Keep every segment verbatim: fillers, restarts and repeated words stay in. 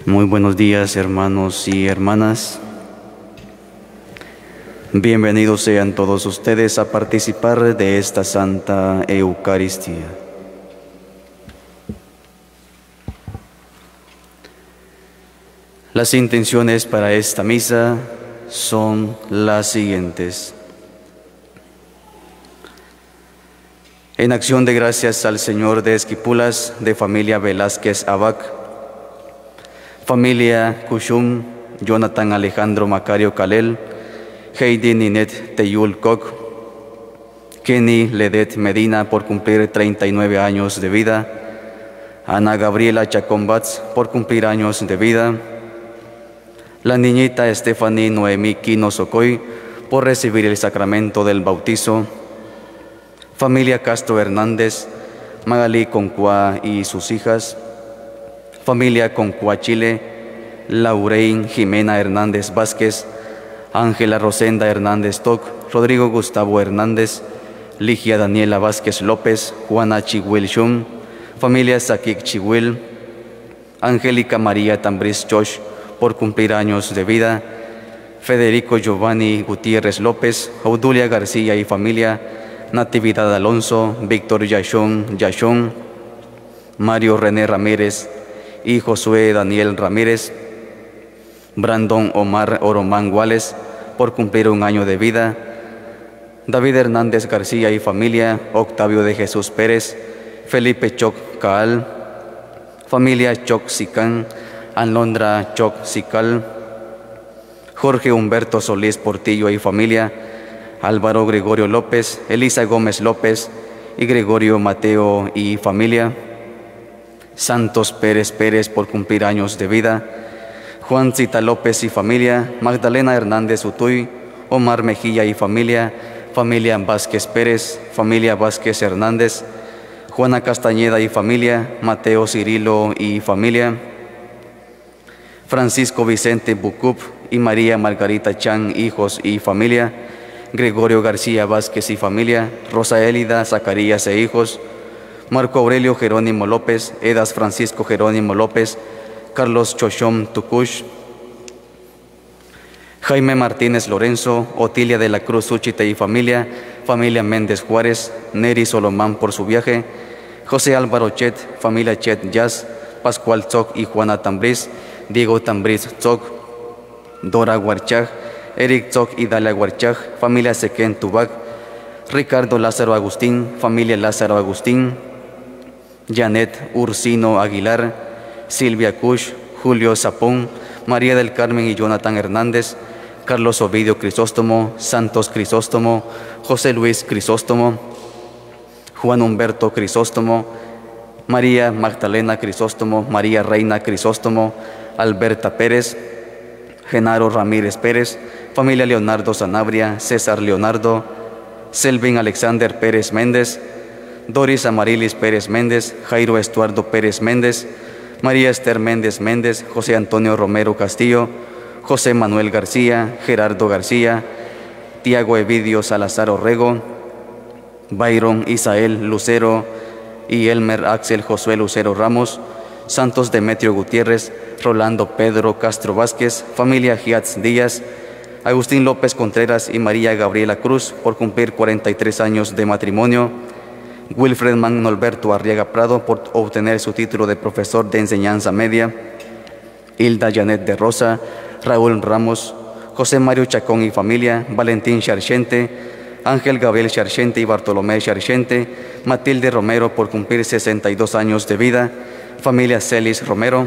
Muy buenos días, hermanos y hermanas. Bienvenidos sean todos ustedes a participar de esta Santa Eucaristía. Las intenciones para esta misa son las siguientes. En acción de gracias al Señor de Esquipulas, de familia Velázquez Abac, familia Cushum, Jonathan Alejandro Macario Calel, Heidi Ninet Teyul Koch, Kenny Ledet Medina por cumplir treinta y nueve años de vida, Ana Gabriela Chacón Batz por cumplir años de vida, la niñita Stephanie Noemí Quino Socoy por recibir el sacramento del bautizo, familia Castro Hernández, Magalí Concua y sus hijas, familia Concua Chile, Laurein Jimena Hernández Vázquez, Ángela Rosenda Hernández Toc, Rodrigo Gustavo Hernández, Ligia Daniela Vázquez López, Juana Chihuil Shum, familia Saquic Chihuil, Angélica María Tambriz Chosh por cumplir años de vida, Federico Giovanni Gutiérrez López, Audulia García y familia, Natividad Alonso, Víctor Yashón Yashón, Mario René Ramírez y Josué Daniel Ramírez, Brandon Omar Oromán Guales por cumplir un año de vida, David Hernández García y familia, Octavio de Jesús Pérez, Felipe Choc Caal, familia Choc Sicán, Alondra Choc Sical, Jorge Humberto Solís Portillo y familia, Álvaro Gregorio López, Elisa Gómez López y Gregorio Mateo y familia, Santos Pérez Pérez por cumplir años de vida, Juan Cita López y familia, Magdalena Hernández Utuy, Omar Mejía y familia, familia Vázquez Pérez, familia Vázquez Hernández, Juana Castañeda y familia, Mateo Cirilo y familia, Francisco Vicente Bucup y María Margarita Chan, hijos y familia, Gregorio García Vázquez y familia, Rosa Élida Zacarías e hijos, Marco Aurelio Jerónimo López, Edas Francisco Jerónimo López, Carlos Chochom Tucush, Jaime Martínez Lorenzo, Otilia de la Cruz Úchite y familia, familia Méndez Juárez, Neri Solomán por su viaje, José Álvaro Chet, familia Chet Jazz, Pascual Tzoc y Juana Tambriz, Diego Tambriz Tzoc, Dora Huarchaj, Eric Tzoc y Dalia Huarchaj, familia Sequén Tubac, Ricardo Lázaro Agustín, familia Lázaro Agustín, Janet Ursino Aguilar, Silvia Cush, Julio Zapón, María del Carmen y Jonathan Hernández, Carlos Ovidio Crisóstomo, Santos Crisóstomo, José Luis Crisóstomo, Juan Humberto Crisóstomo, María Magdalena Crisóstomo, María Reina Crisóstomo, Alberta Pérez, Genaro Ramírez Pérez, familia Leonardo Sanabria, César Leonardo, Selvin Alexander Pérez Méndez, Doris Amarilis Pérez Méndez, Jairo Estuardo Pérez Méndez, María Esther Méndez Méndez, José Antonio Romero Castillo, José Manuel García, Gerardo García, Tiago Evidio Salazar Orrego, Byron Isael Lucero y Elmer Axel Josué Lucero Ramos, Santos Demetrio Gutiérrez, Rolando Pedro Castro Vázquez, familia Giatz Díaz, Agustín López Contreras y María Gabriela Cruz por cumplir cuarenta y tres años de matrimonio, Wilfred Magnolberto Arriaga Prado por obtener su título de profesor de enseñanza media, Hilda Janet de Rosa, Raúl Ramos, José Mario Chacón y familia, Valentín Charchente, Ángel Gabriel Charchente y Bartolomé Charchente, Matilde Romero por cumplir sesenta y dos años de vida, familia Celis Romero,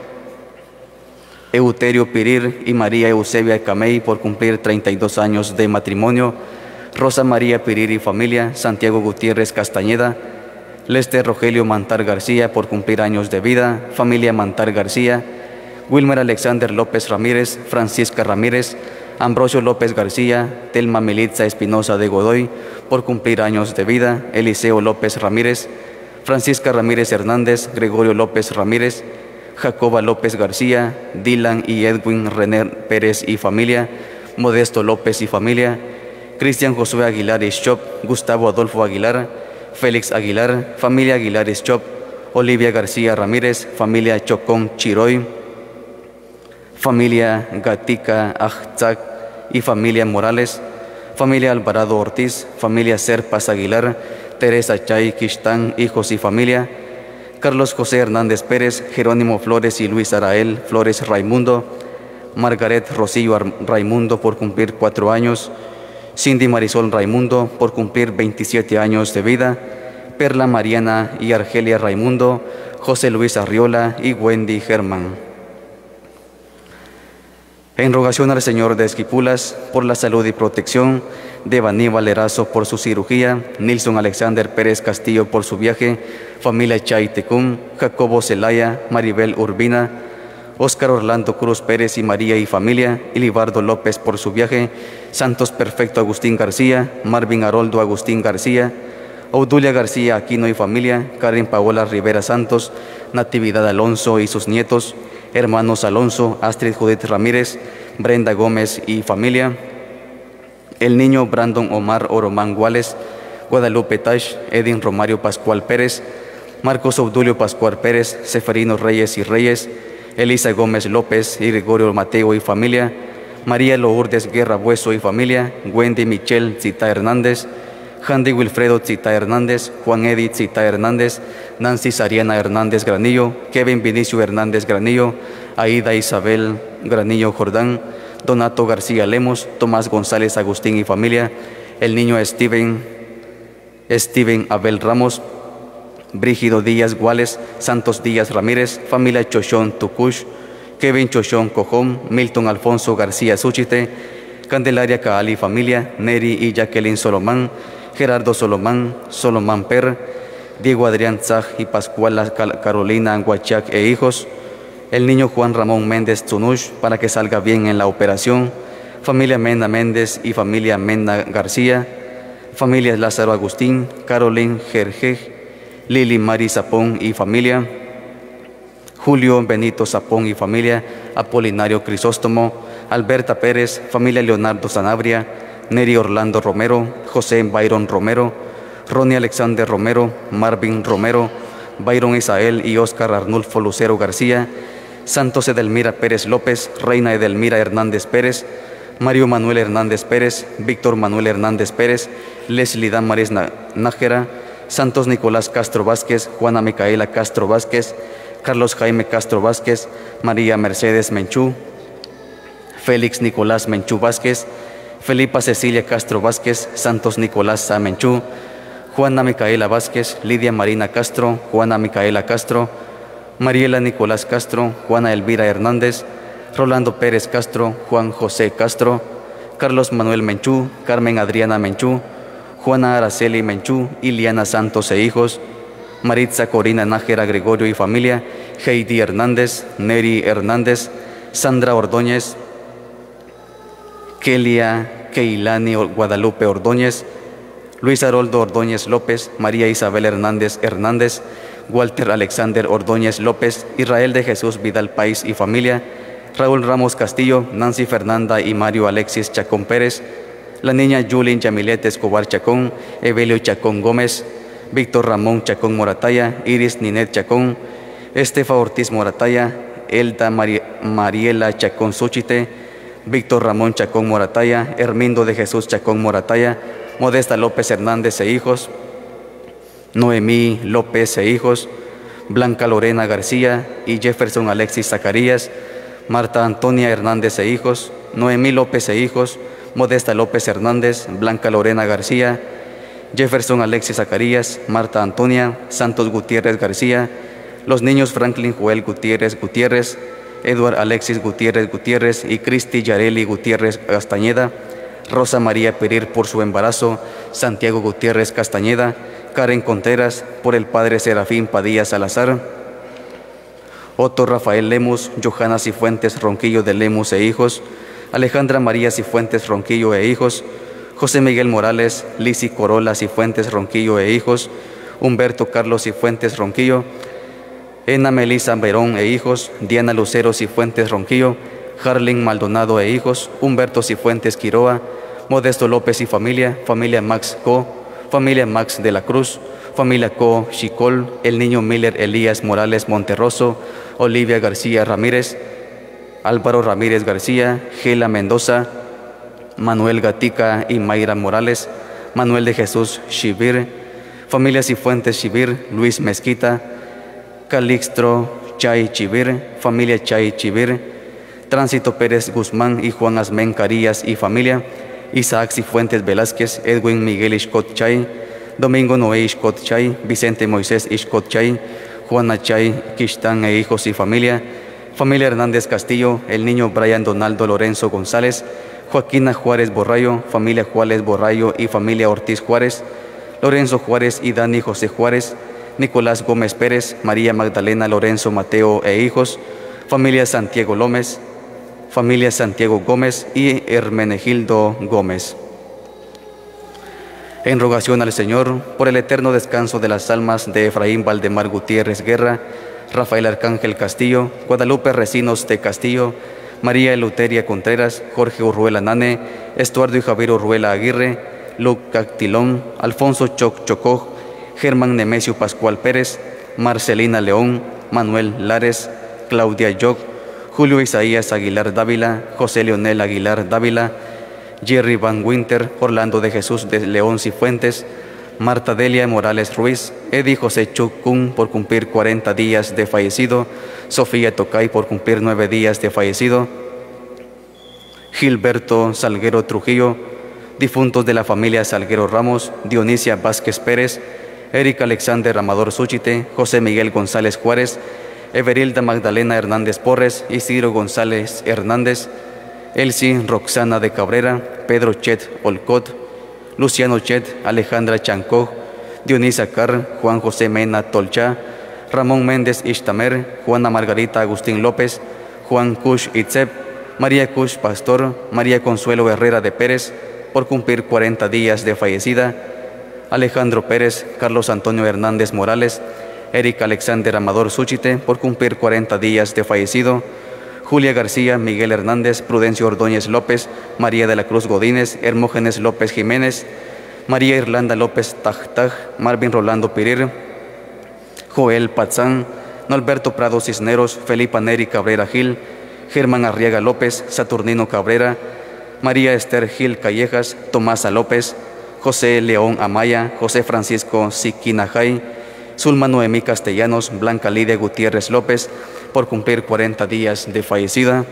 Euterio Pirir y María Eusebia Camey por cumplir treinta y dos años de matrimonio, Rosa María Pirir y familia, Santiago Gutiérrez Castañeda, Lester Rogelio Mantar García por cumplir años de vida, familia Mantar García, Wilmer Alexander López Ramírez, Francisca Ramírez, Ambrosio López García, Telma Militza Espinosa de Godoy por cumplir años de vida, Eliseo López Ramírez, Francisca Ramírez Hernández, Gregorio López Ramírez, Jacoba López García, Dylan y Edwin René Pérez y familia, Modesto López y familia, Cristian Josué Aguilar Ischop, Gustavo Adolfo Aguilar, Félix Aguilar, familia Aguilar Ischop, Olivia García Ramírez, familia Chocón Chiroy, familia Gatica Ajzac y familia Morales, familia Alvarado Ortiz, familia Serpas Aguilar, Teresa Chay Quistán, hijos y familia, Carlos José Hernández Pérez, Jerónimo Flores y Luis Arael Flores Raimundo, Margaret Rocío Raimundo por cumplir cuatro años, Cindy Marisol Raimundo por cumplir veintisiete años de vida, Perla Mariana y Argelia Raimundo, José Luis Arriola y Wendy Germán. En rogación al Señor de Esquipulas por la salud y protección, de Aníbal Erazo por su cirugía, Nilson Alexander Pérez Castillo por su viaje, familia Chay Tecum, Jacobo Zelaya, Maribel Urbina, Óscar Orlando Cruz Pérez y María y familia, Ilibardo López por su viaje, Santos Perfecto Agustín García, Marvin Haroldo Agustín García, Audulia García Aquino y familia, Karen Paola Rivera Santos, Natividad Alonso y sus nietos, hermanos Alonso, Astrid Judith Ramírez, Brenda Gómez y familia, el niño Brandon Omar Oromán Guales, Guadalupe Tash, Edin Romario Pascual Pérez, Marcos Obdulio Pascual Pérez, Seferino Reyes y Reyes, Elisa Gómez López y Gregorio Mateo y familia, María Lourdes Guerra Bueso y familia, Wendy Michelle Zita Hernández, Handy Wilfredo Zita Hernández, Juan Edith Zita Hernández, Nancy Sariana Hernández Granillo, Kevin Vinicio Hernández Granillo, Aida Isabel Granillo Jordán, Donato García Lemos, Tomás González Agustín y familia, el niño Steven, Steven Abel Ramos, Brígido Díaz Guales, Santos Díaz Ramírez, familia Chochón Tucush, Kevin Chochón Cojón, Milton Alfonso García Suchite, Candelaria Caali familia, Neri y Jacqueline Solomán, Gerardo Solomán, Solomán Per, Diego Adrián Zaj y Pascuala Carolina Anguachac e hijos, el niño Juan Ramón Méndez Tunush para que salga bien en la operación, familia Mena Méndez y familia Mena García, familia Lázaro Agustín, Caroline Gergej, Lili Mari Zapón y familia, Julio Benito Zapón y familia, Apolinario Crisóstomo, Alberta Pérez, familia Leonardo Sanabria, Neri Orlando Romero, José Byron Romero, Ronnie Alexander Romero, Marvin Romero, Byron Isael y Óscar Arnulfo Lucero García, Santos Edelmira Pérez López, Reina Edelmira Hernández Pérez, Mario Manuel Hernández Pérez, Víctor Manuel Hernández Pérez, Leslie Damaris Nájera, Santos Nicolás Castro Vázquez, Juana Micaela Castro Vázquez, Carlos Jaime Castro Vázquez, María Mercedes Menchú, Félix Nicolás Menchú Vázquez, Felipa Cecilia Castro Vázquez, Santos Nicolás Sá Menchú, Juana Micaela Vázquez, Lidia Marina Castro, Juana Micaela Castro, Mariela Nicolás Castro, Juana Elvira Hernández, Rolando Pérez Castro, Juan José Castro, Carlos Manuel Menchú, Carmen Adriana Menchú, Juana Araceli Menchú, Iliana Santos e hijos, Maritza Corina Nájera Gregorio y familia, Heidi Hernández, Neri Hernández, Sandra Ordóñez, Kelia Keilani Guadalupe Ordóñez, Luis Haroldo Ordóñez López, María Isabel Hernández Hernández, Walter Alexander Ordóñez López, Israel de Jesús Vidal País y familia, Raúl Ramos Castillo, Nancy Fernanda y Mario Alexis Chacón Pérez, la niña Julien Yamilet Escobar Chacón, Evelio Chacón Gómez, Víctor Ramón Chacón Morataya, Iris Ninet Chacón, Estefa Ortiz Morataya, Elda Mari Mariela Chacón Suchite, Víctor Ramón Chacón Morataya, Hermindo de Jesús Chacón Morataya, Modesta López Hernández e hijos, Noemí López e hijos, Blanca Lorena García y Jefferson Alexis Zacarías, Marta Antonia Hernández e hijos, Noemí López e hijos, Modesta López Hernández, Blanca Lorena García, Jefferson Alexis Zacarías, Marta Antonia, Santos Gutiérrez García, los niños Franklin Joel Gutiérrez Gutiérrez, Edward Alexis Gutiérrez Gutiérrez y Cristi Yareli Gutiérrez Castañeda, Rosa María Perir por su embarazo, Santiago Gutiérrez Castañeda, Karen Contreras por el padre Serafín Padilla Salazar, Otto Rafael Lemus, Johanna Cifuentes Ronquillo de Lemus e hijos, Alejandra María Cifuentes Ronquillo e hijos, José Miguel Morales, Lisi Corola Cifuentes Ronquillo e hijos, Humberto Carlos Cifuentes Ronquillo, Ena Melisa Verón e hijos, Diana Lucero Cifuentes Ronquillo, Harling Maldonado e hijos, Humberto Cifuentes Quiroa, Modesto López y familia, familia Max Co, familia Max de la Cruz, familia Co Chicol, el niño Miller Elías Morales Monterroso, Olivia García Ramírez, Álvaro Ramírez García, Gela Mendoza, Manuel Gatica y Mayra Morales, Manuel de Jesús Chivir, familia Cifuentes Chivir, Luis Mezquita, Calixto Chay Chivir, familia Chay Chivir, Tránsito Pérez Guzmán y Juan Asmén Carías y familia, Isaac Cifuentes Velázquez, Edwin Miguel Ishcot Chay, Domingo Noé Ishcot Chay, Vicente Moisés Ishcot Chay, Juana Chay, Quistán e hijos y familia, familia Hernández Castillo, el niño Brian Donaldo Lorenzo González, Joaquina Juárez Borrayo, familia Juárez Borrayo y familia Ortiz Juárez, Lorenzo Juárez y Dani José Juárez, Nicolás Gómez Pérez, María Magdalena Lorenzo Mateo e hijos, familia Santiago Gómez, familia Santiago Gómez y Hermenegildo Gómez. En rogación al Señor por el eterno descanso de las almas de Efraín Valdemar Gutiérrez Guerra, Rafael Arcángel Castillo, Guadalupe Recinos de Castillo, María Eleuteria Contreras, Jorge Urruela Nane, Estuardo y Javier Urruela Aguirre, Luc Cactilón, Alfonso Choc Chocó, Germán Nemesio Pascual Pérez, Marcelina León, Manuel Lares, Claudia Yoc, Julio Isaías Aguilar Dávila, José Leonel Aguilar Dávila, Jerry Van Winter, Orlando de Jesús de León Cifuentes, Marta Delia Morales Ruiz, Eddie José Chucún por cumplir cuarenta días de fallecido, Sofía Tocay por cumplir nueve días de fallecido, Gilberto Salguero Trujillo, difuntos de la familia Salguero Ramos, Dionisia Vázquez Pérez, Eric Alexander Amador Súchite, José Miguel González Juárez, Everilda Magdalena Hernández Porres, Isidro González Hernández, Elsie Roxana de Cabrera, Pedro Chet Olcot, Luciano Chet, Alejandra Chancó, Dionisa Carr, Juan José Mena Tolcha, Ramón Méndez Ishtamer, Juana Margarita Agustín López, Juan Cush Itzep, María Cush Pastor, María Consuelo Herrera de Pérez, por cumplir cuarenta días de fallecida, Alejandro Pérez, Carlos Antonio Hernández Morales, Eric Alexander Amador Súchite, por cumplir cuarenta días de fallecido, Julia García, Miguel Hernández, Prudencio Ordóñez López, María de la Cruz Godínez, Hermógenes López Jiménez, María Irlanda López Tajtaj, Marvin Rolando Pirir, Joel Patzán, Norberto Prado Cisneros, Felipa Neri Cabrera Gil, Germán Arriaga López, Saturnino Cabrera, María Esther Gil Callejas, Tomasa López, José León Amaya, José Francisco Siquinajay, Zulma Noemí Castellanos, Blanca Lidia Gutiérrez López, por cumplir cuarenta días de fallecida,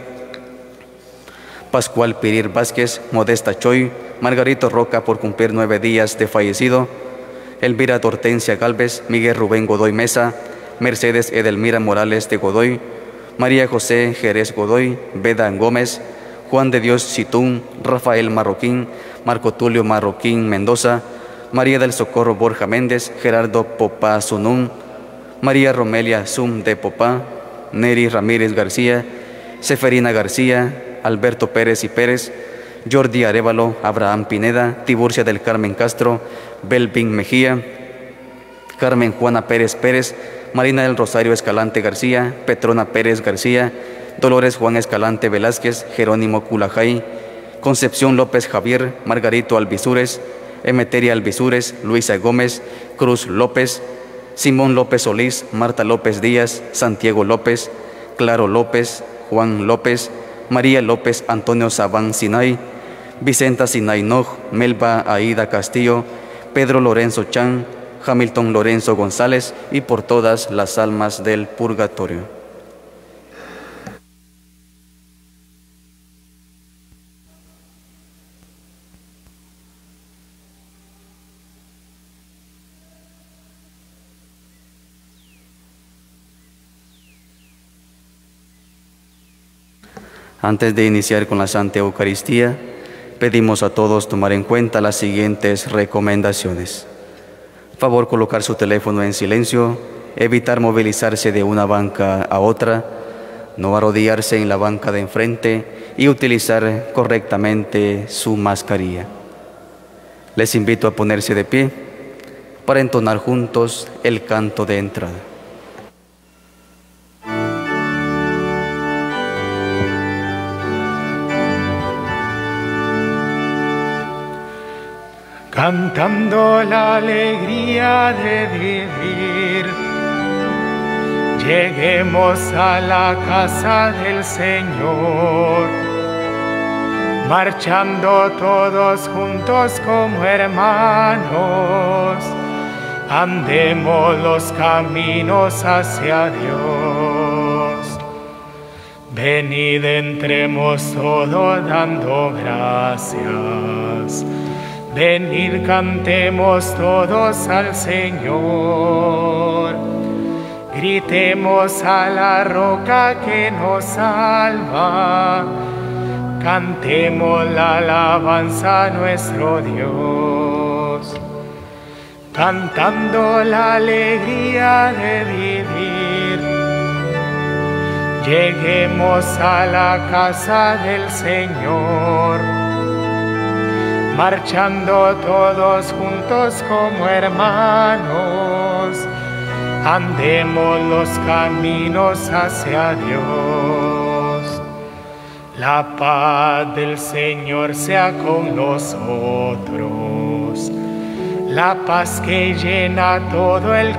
Pascual Pirir Vázquez, Modesta Choy, Margarito Roca, por cumplir nueve días de fallecido, Elvira Hortensia Galvez, Miguel Rubén Godoy Mesa, Mercedes Edelmira Morales de Godoy, María José Jerez Godoy, Beda Gómez, Juan de Dios Citún, Rafael Marroquín, Marco Tulio Marroquín Mendoza, María del Socorro Borja Méndez, Gerardo Popá Zunún, María Romelia Zum de Popá, Neri Ramírez García, Seferina García, Alberto Pérez y Pérez, Jordi Arévalo, Abraham Pineda, Tiburcia del Carmen Castro, Belvin Mejía, Carmen Juana Pérez Pérez, Marina del Rosario Escalante García, Petrona Pérez García, Dolores Juan Escalante Velázquez, Jerónimo Culajay, Concepción López Javier, Margarito Alvisures, Emeteria Alvisures, Luisa Gómez, Cruz López, Simón López Solís, Marta López Díaz, Santiago López, Claro López, Juan López, María López, Antonio Sabán Sinay, Vicenta Sinay Noj, Melba Aida Castillo, Pedro Lorenzo Chan, Hamilton Lorenzo González, y por todas las almas del purgatorio. Antes de iniciar con la Santa Eucaristía, pedimos a todos tomar en cuenta las siguientes recomendaciones. Favor colocar su teléfono en silencio, evitar movilizarse de una banca a otra, no arrodillarse en la banca de enfrente y utilizar correctamente su mascarilla. Les invito a ponerse de pie para entonar juntos el canto de entrada. Cantando la alegría de vivir, Lleguemos a la casa del Señor, marchando todos juntos como hermanos, andemos los caminos hacia Dios. Venid, entremos todos dando gracias, venid, cantemos todos al Señor. Gritemos a la roca que nos salva, cantemos la alabanza a nuestro Dios, cantando la alegría de vivir. Lleguemos a la casa del Señor, marchando todos juntos como hermanos, andemos los caminos hacia Dios. La paz del Señor sea con nosotros, la paz que llena todo el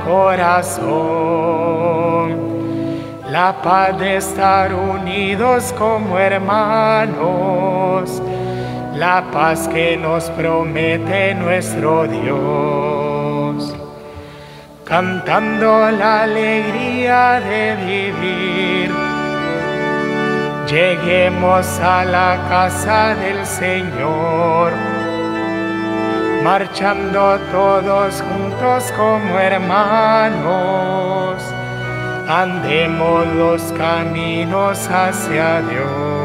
corazón, la paz de estar unidos como hermanos, la paz que nos promete nuestro Dios, cantando la alegría de vivir. Lleguemos a la casa del Señor, marchando todos juntos como hermanos, andemos los caminos hacia Dios.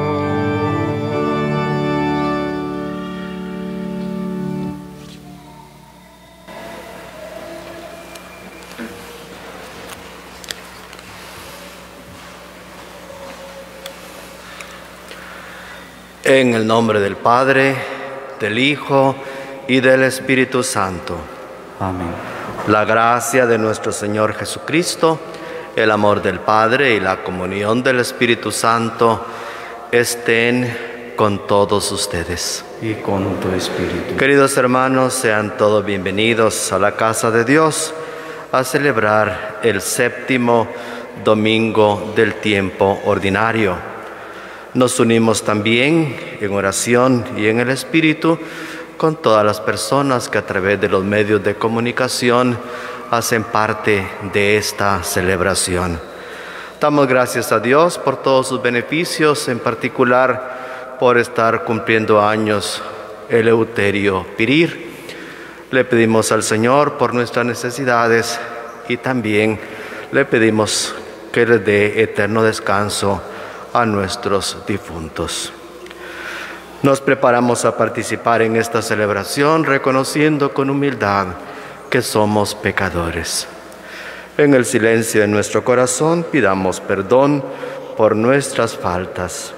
En el nombre del Padre, del Hijo y del Espíritu Santo. Amén. La gracia de nuestro Señor Jesucristo, el amor del Padre y la comunión del Espíritu Santo estén con todos ustedes. Y con tu espíritu. Queridos hermanos, sean todos bienvenidos a la casa de Dios a celebrar el séptimo domingo del tiempo ordinario. Nos unimos también en oración y en el Espíritu con todas las personas que a través de los medios de comunicación hacen parte de esta celebración. Damos gracias a Dios por todos sus beneficios, en particular por estar cumpliendo años Eleuterio Pirir. Le pedimos al Señor por nuestras necesidades y también le pedimos que les dé eterno descanso a nuestros difuntos. Nos preparamos a participar en esta celebración reconociendo con humildad que somos pecadores. En el silencio de nuestro corazón pidamos perdón por nuestras faltas.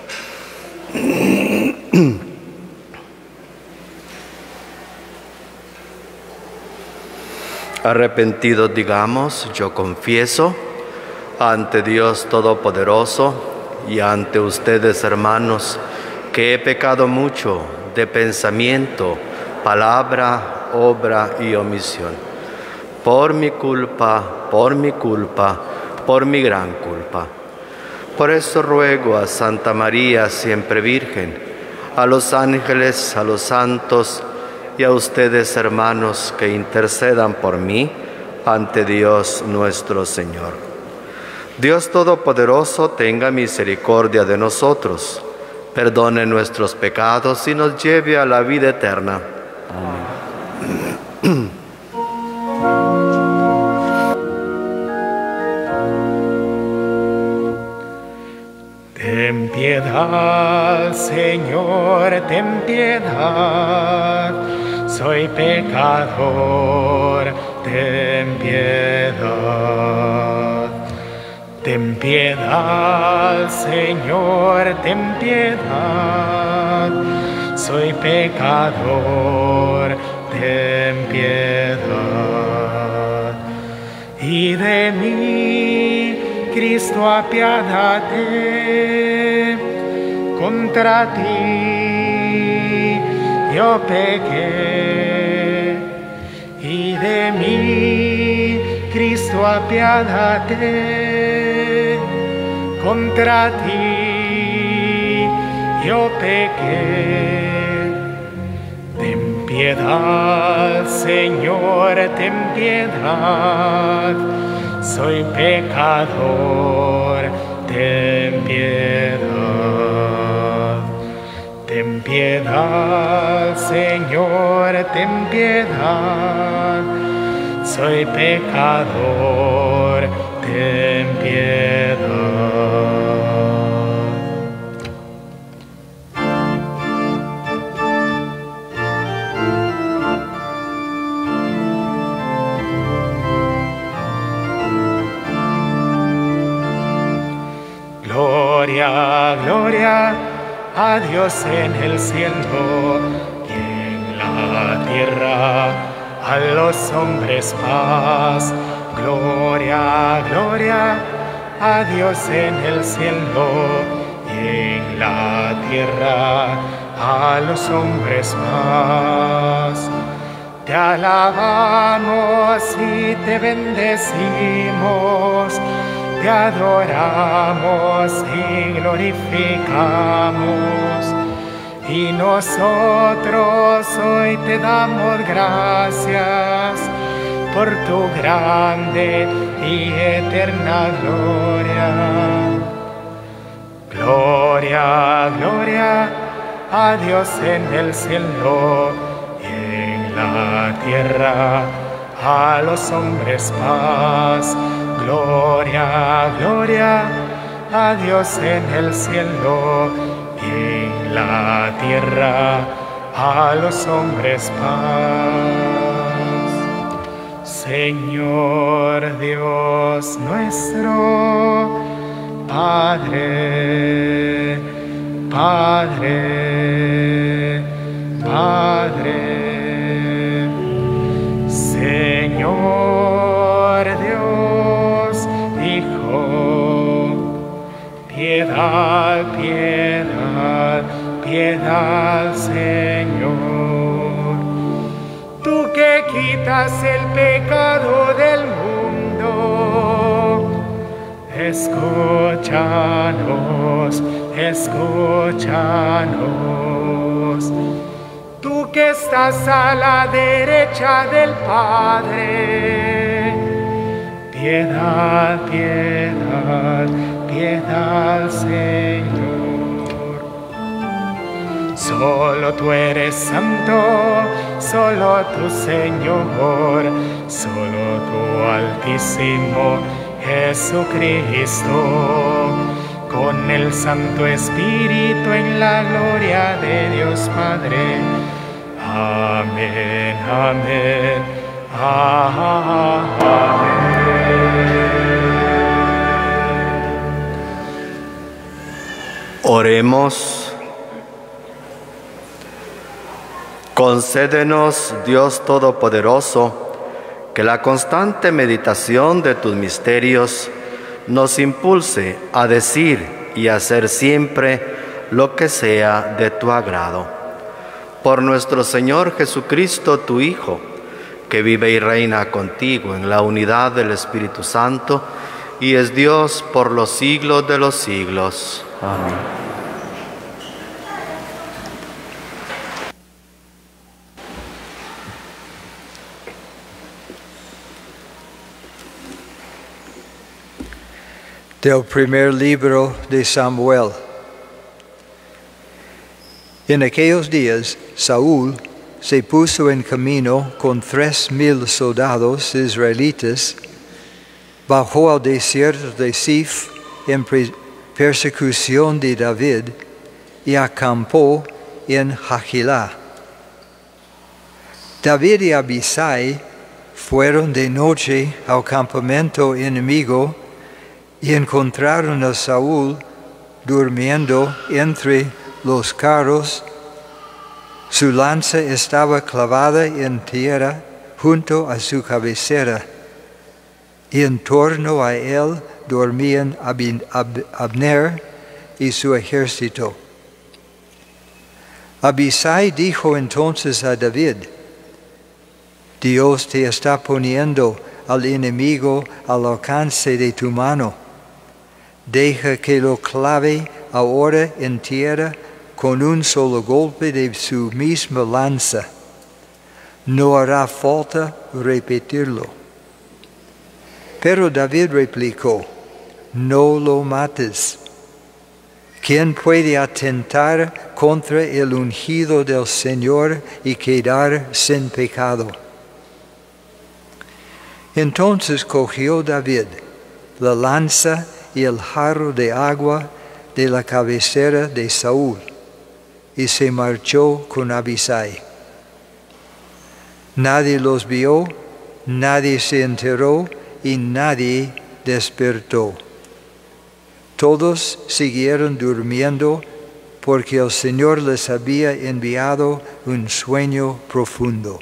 Arrepentidos digamos, yo confieso ante Dios Todopoderoso y ante ustedes, hermanos, que he pecado mucho de pensamiento, palabra, obra y omisión. Por mi culpa, por mi culpa, por mi gran culpa. Por eso ruego a Santa María, siempre Virgen, a los ángeles, a los santos y a ustedes, hermanos, que intercedan por mí ante Dios nuestro Señor. Dios Todopoderoso tenga misericordia de nosotros, perdone nuestros pecados y nos lleve a la vida eterna. Amén. Ten piedad, Señor, ten piedad, soy pecador, ten piedad. Ten piedad, Señor, ten piedad, soy pecador, ten piedad. Y de mí, Cristo, apiádate, contra ti yo pequé. Y de mí, Cristo, apiádate, contra ti yo pequé. Ten piedad, Señor, ten piedad, soy pecador, ten piedad. Ten piedad, Señor, ten piedad, soy pecador, ten piedad. Gloria, gloria a Dios en el cielo y en la tierra a los hombres paz. Gloria, gloria a Dios en el cielo y en la tierra a los hombres paz. Te alabamos y te bendecimos, te adoramos y glorificamos, y nosotros hoy te damos gracias por tu grande y eterna gloria. Gloria, gloria a Dios en el cielo y en la tierra a los hombres paz. Gloria, gloria a Dios en el cielo y en la tierra a los hombres paz. Señor Dios nuestro, Padre, Padre, Padre, Señor Dios, Hijo, piedad, piedad, piedad, Señor. Tú que quitas el pecado del mundo, escúchanos, escúchanos. Tú que estás a la derecha del Padre, piedad, piedad, piedad, Señor. Solo tú eres santo, solo tú, Señor, solo tú, Altísimo Jesucristo, con el Santo Espíritu en la gloria de Dios Padre. Amén, amén, amén. Oremos. Concédenos, Dios Todopoderoso, que la constante meditación de tus misterios nos impulse a decir y hacer siempre lo que sea de tu agrado. Por nuestro Señor Jesucristo, tu Hijo, que vive y reina contigo en la unidad del Espíritu Santo, y es Dios por los siglos de los siglos. Amén. Del primer libro de Samuel. En aquellos días, Saúl se puso en camino con tres mil soldados israelitas, bajó al desierto de Sif en persecución de David y acampó en Hachilá. David y Abisai fueron de noche al campamento enemigo y encontraron a Saúl durmiendo entre los carros. Su lanza estaba clavada en tierra junto a su cabecera, y en torno a él dormían Abner y su ejército. Abisai dijo entonces a David: Dios te está poniendo al enemigo al alcance de tu mano. Deja que lo clave ahora en tierra con un solo golpe de su misma lanza. No hará falta repetirlo. Pero David replicó, no lo mates. ¿Quién puede atentar contra el ungido del Señor y quedar sin pecado? Entonces cogió David la lanza y el jarro de agua de la cabecera de Saúl y se marchó con Abisai. Nadie los vio, nadie se enteró y nadie despertó. Todos siguieron durmiendo porque el Señor les había enviado un sueño profundo.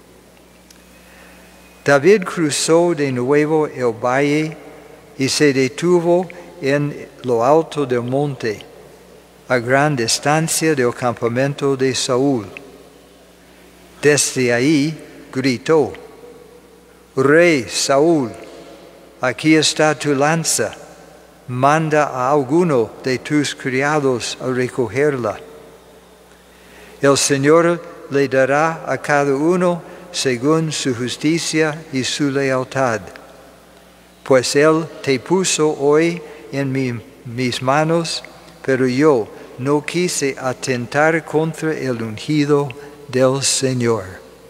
David cruzó de nuevo el valle y se detuvo en lo alto del monte, a gran distancia del campamento de Saúl. Desde ahí gritó, Rey Saúl, aquí está tu lanza, manda a alguno de tus criados a recogerla. El Señor le dará a cada uno según su justicia y su lealtad, pues Él te puso hoy en mi, mis manos, pero yo no quise atentar contra el ungido del Señor.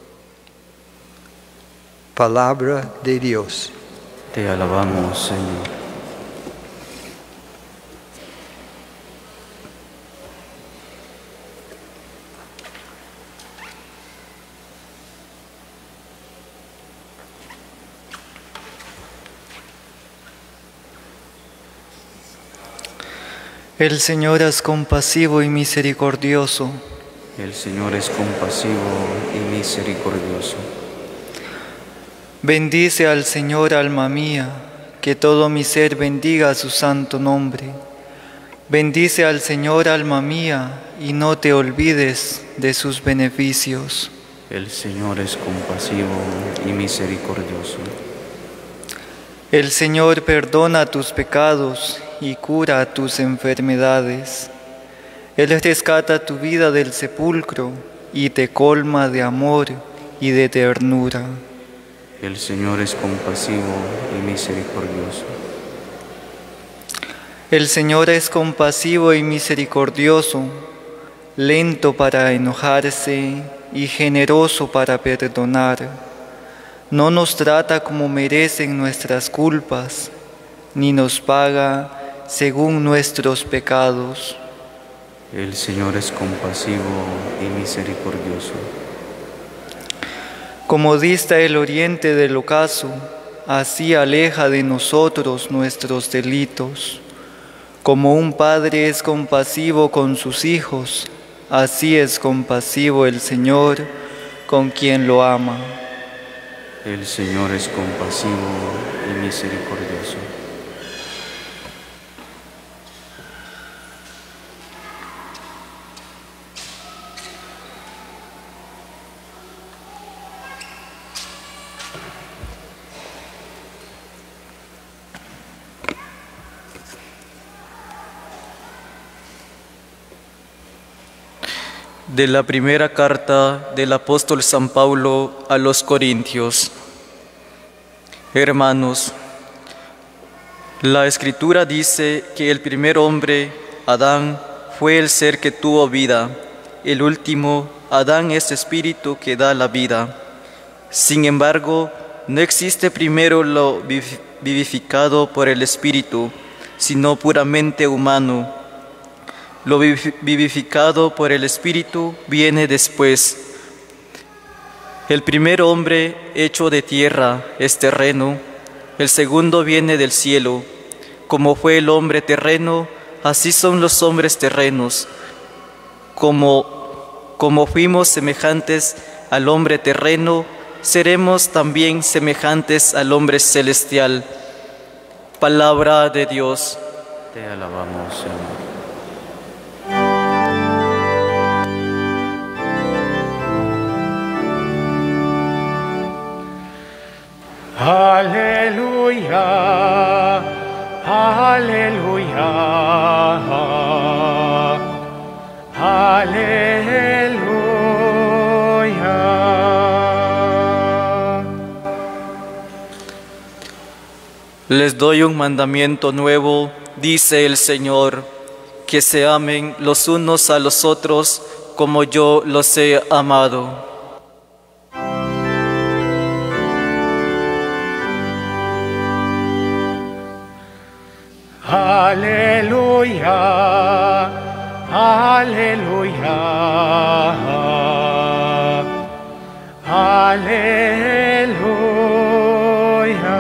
Palabra de Dios. Te alabamos, Señor. El Señor es compasivo y misericordioso. El Señor es compasivo y misericordioso. Bendice al Señor, alma mía, que todo mi ser bendiga su santo nombre. Bendice al Señor, alma mía, y no te olvides de sus beneficios. El Señor es compasivo y misericordioso. El Señor perdona tus pecados y cura tus enfermedades. Él rescata tu vida del sepulcro y te colma de amor y de ternura. El Señor es compasivo y misericordioso. El Señor es compasivo y misericordioso, lento para enojarse y generoso para perdonar. No nos trata como merecen nuestras culpas, ni nos paga según nuestros pecados. El Señor es compasivo y misericordioso. Como dista el oriente del ocaso, así aleja de nosotros nuestros delitos. Como un padre es compasivo con sus hijos, así es compasivo el Señor con quien lo ama. El Señor es compasivo y misericordioso. De la primera carta del apóstol San Pablo a los Corintios. Hermanos, la Escritura dice que el primer hombre, Adán, fue el ser que tuvo vida. El último, Adán, es espíritu que da la vida. Sin embargo, no existe primero lo vivificado por el espíritu, sino puramente humano. Lo vivificado por el Espíritu viene después. El primer hombre hecho de tierra es terreno, el segundo viene del cielo. Como fue el hombre terreno, así son los hombres terrenos. Como, como fuimos semejantes al hombre terreno, seremos también semejantes al hombre celestial. Palabra de Dios. Te alabamos, Señor. Aleluya, Aleluya. Aleluya. Les doy un mandamiento nuevo, dice el Señor, que se amen los unos a los otros como yo los he amado. Aleluya, aleluya, aleluya.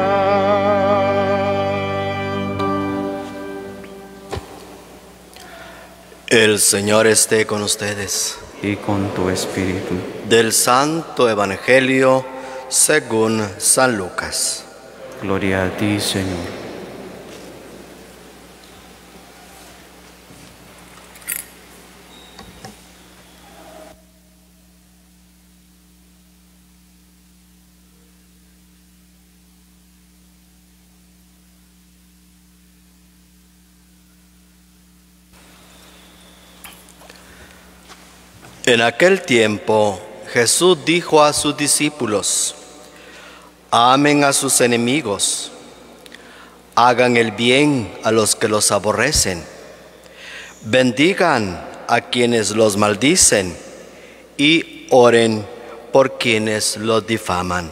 El Señor esté con ustedes. Y con tu espíritu. Del Santo Evangelio según San Lucas. Gloria a ti, Señor. En aquel tiempo Jesús dijo a sus discípulos: amen a sus enemigos, hagan el bien a los que los aborrecen, bendigan a quienes los maldicen y oren por quienes los difaman.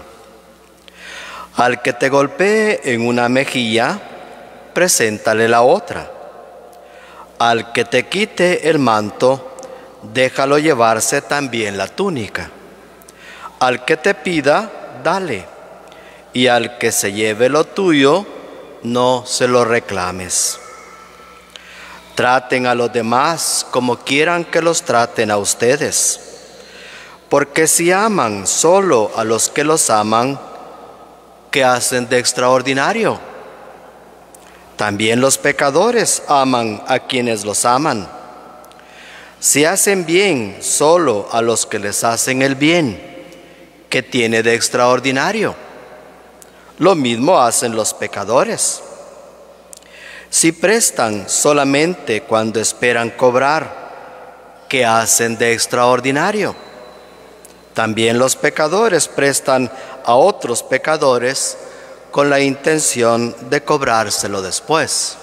Al que te golpee en una mejilla, preséntale la otra. Al que te quite el manto, déjalo llevarse también la túnica. Al que te pida, dale, y al que se lleve lo tuyo, no se lo reclames. Traten a los demás como quieran que los traten a ustedes, porque si aman solo a los que los aman, ¿qué hacen de extraordinario? También los pecadores aman a quienes los aman. Si hacen bien solo a los que les hacen el bien, ¿qué tiene de extraordinario? Lo mismo hacen los pecadores. Si prestan solamente cuando esperan cobrar, ¿qué hacen de extraordinario? También los pecadores prestan a otros pecadores con la intención de cobrárselo después.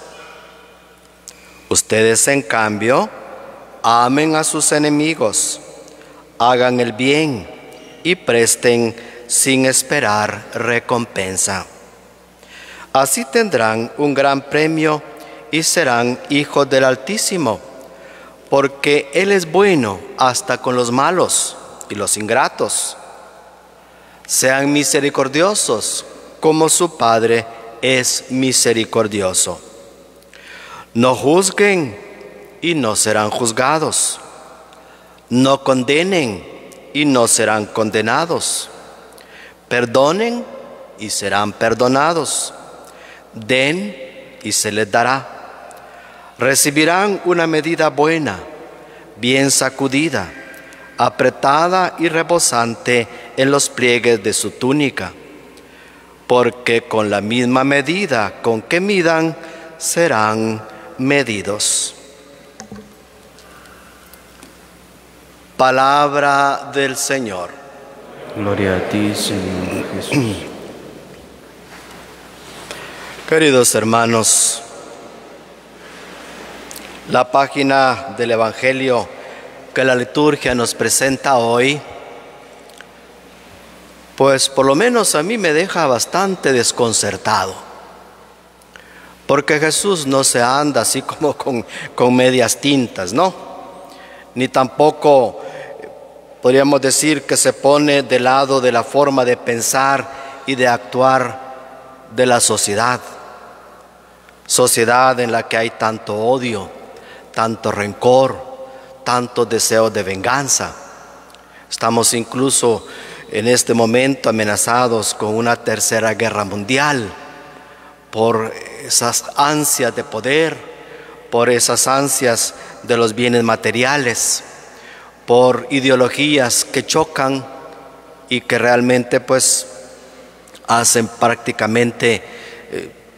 Ustedes, en cambio, amen a sus enemigos, hagan el bien y presten sin esperar recompensa. Así tendrán un gran premio y serán hijos del Altísimo, porque Él es bueno hasta con los malos y los ingratos. Sean misericordiosos como su Padre es misericordioso. No juzguen y no serán juzgados. No condenen y no serán condenados. Perdonen y serán perdonados. Den y se les dará. Recibirán una medida buena, bien sacudida, apretada y rebosante en los pliegues de su túnica, porque con la misma medida con que midan, serán medidos. Palabra del Señor. Gloria a ti, Señor Jesús. Queridos hermanos, la página del Evangelio que la liturgia nos presenta hoy, pues por lo menos a mí me deja bastante desconcertado, porque Jesús no se anda así como con, con medias tintas, ¿no? Ni tampoco podríamos decir que se pone del lado de la forma de pensar y de actuar de la sociedad. Sociedad en la que hay tanto odio, tanto rencor, tanto deseo de venganza. Estamos incluso en este momento amenazados con una tercera guerra mundial por esas ansias de poder, por esas ansias de los bienes materiales, por ideologías que chocan y que realmente pues hacen prácticamente eh,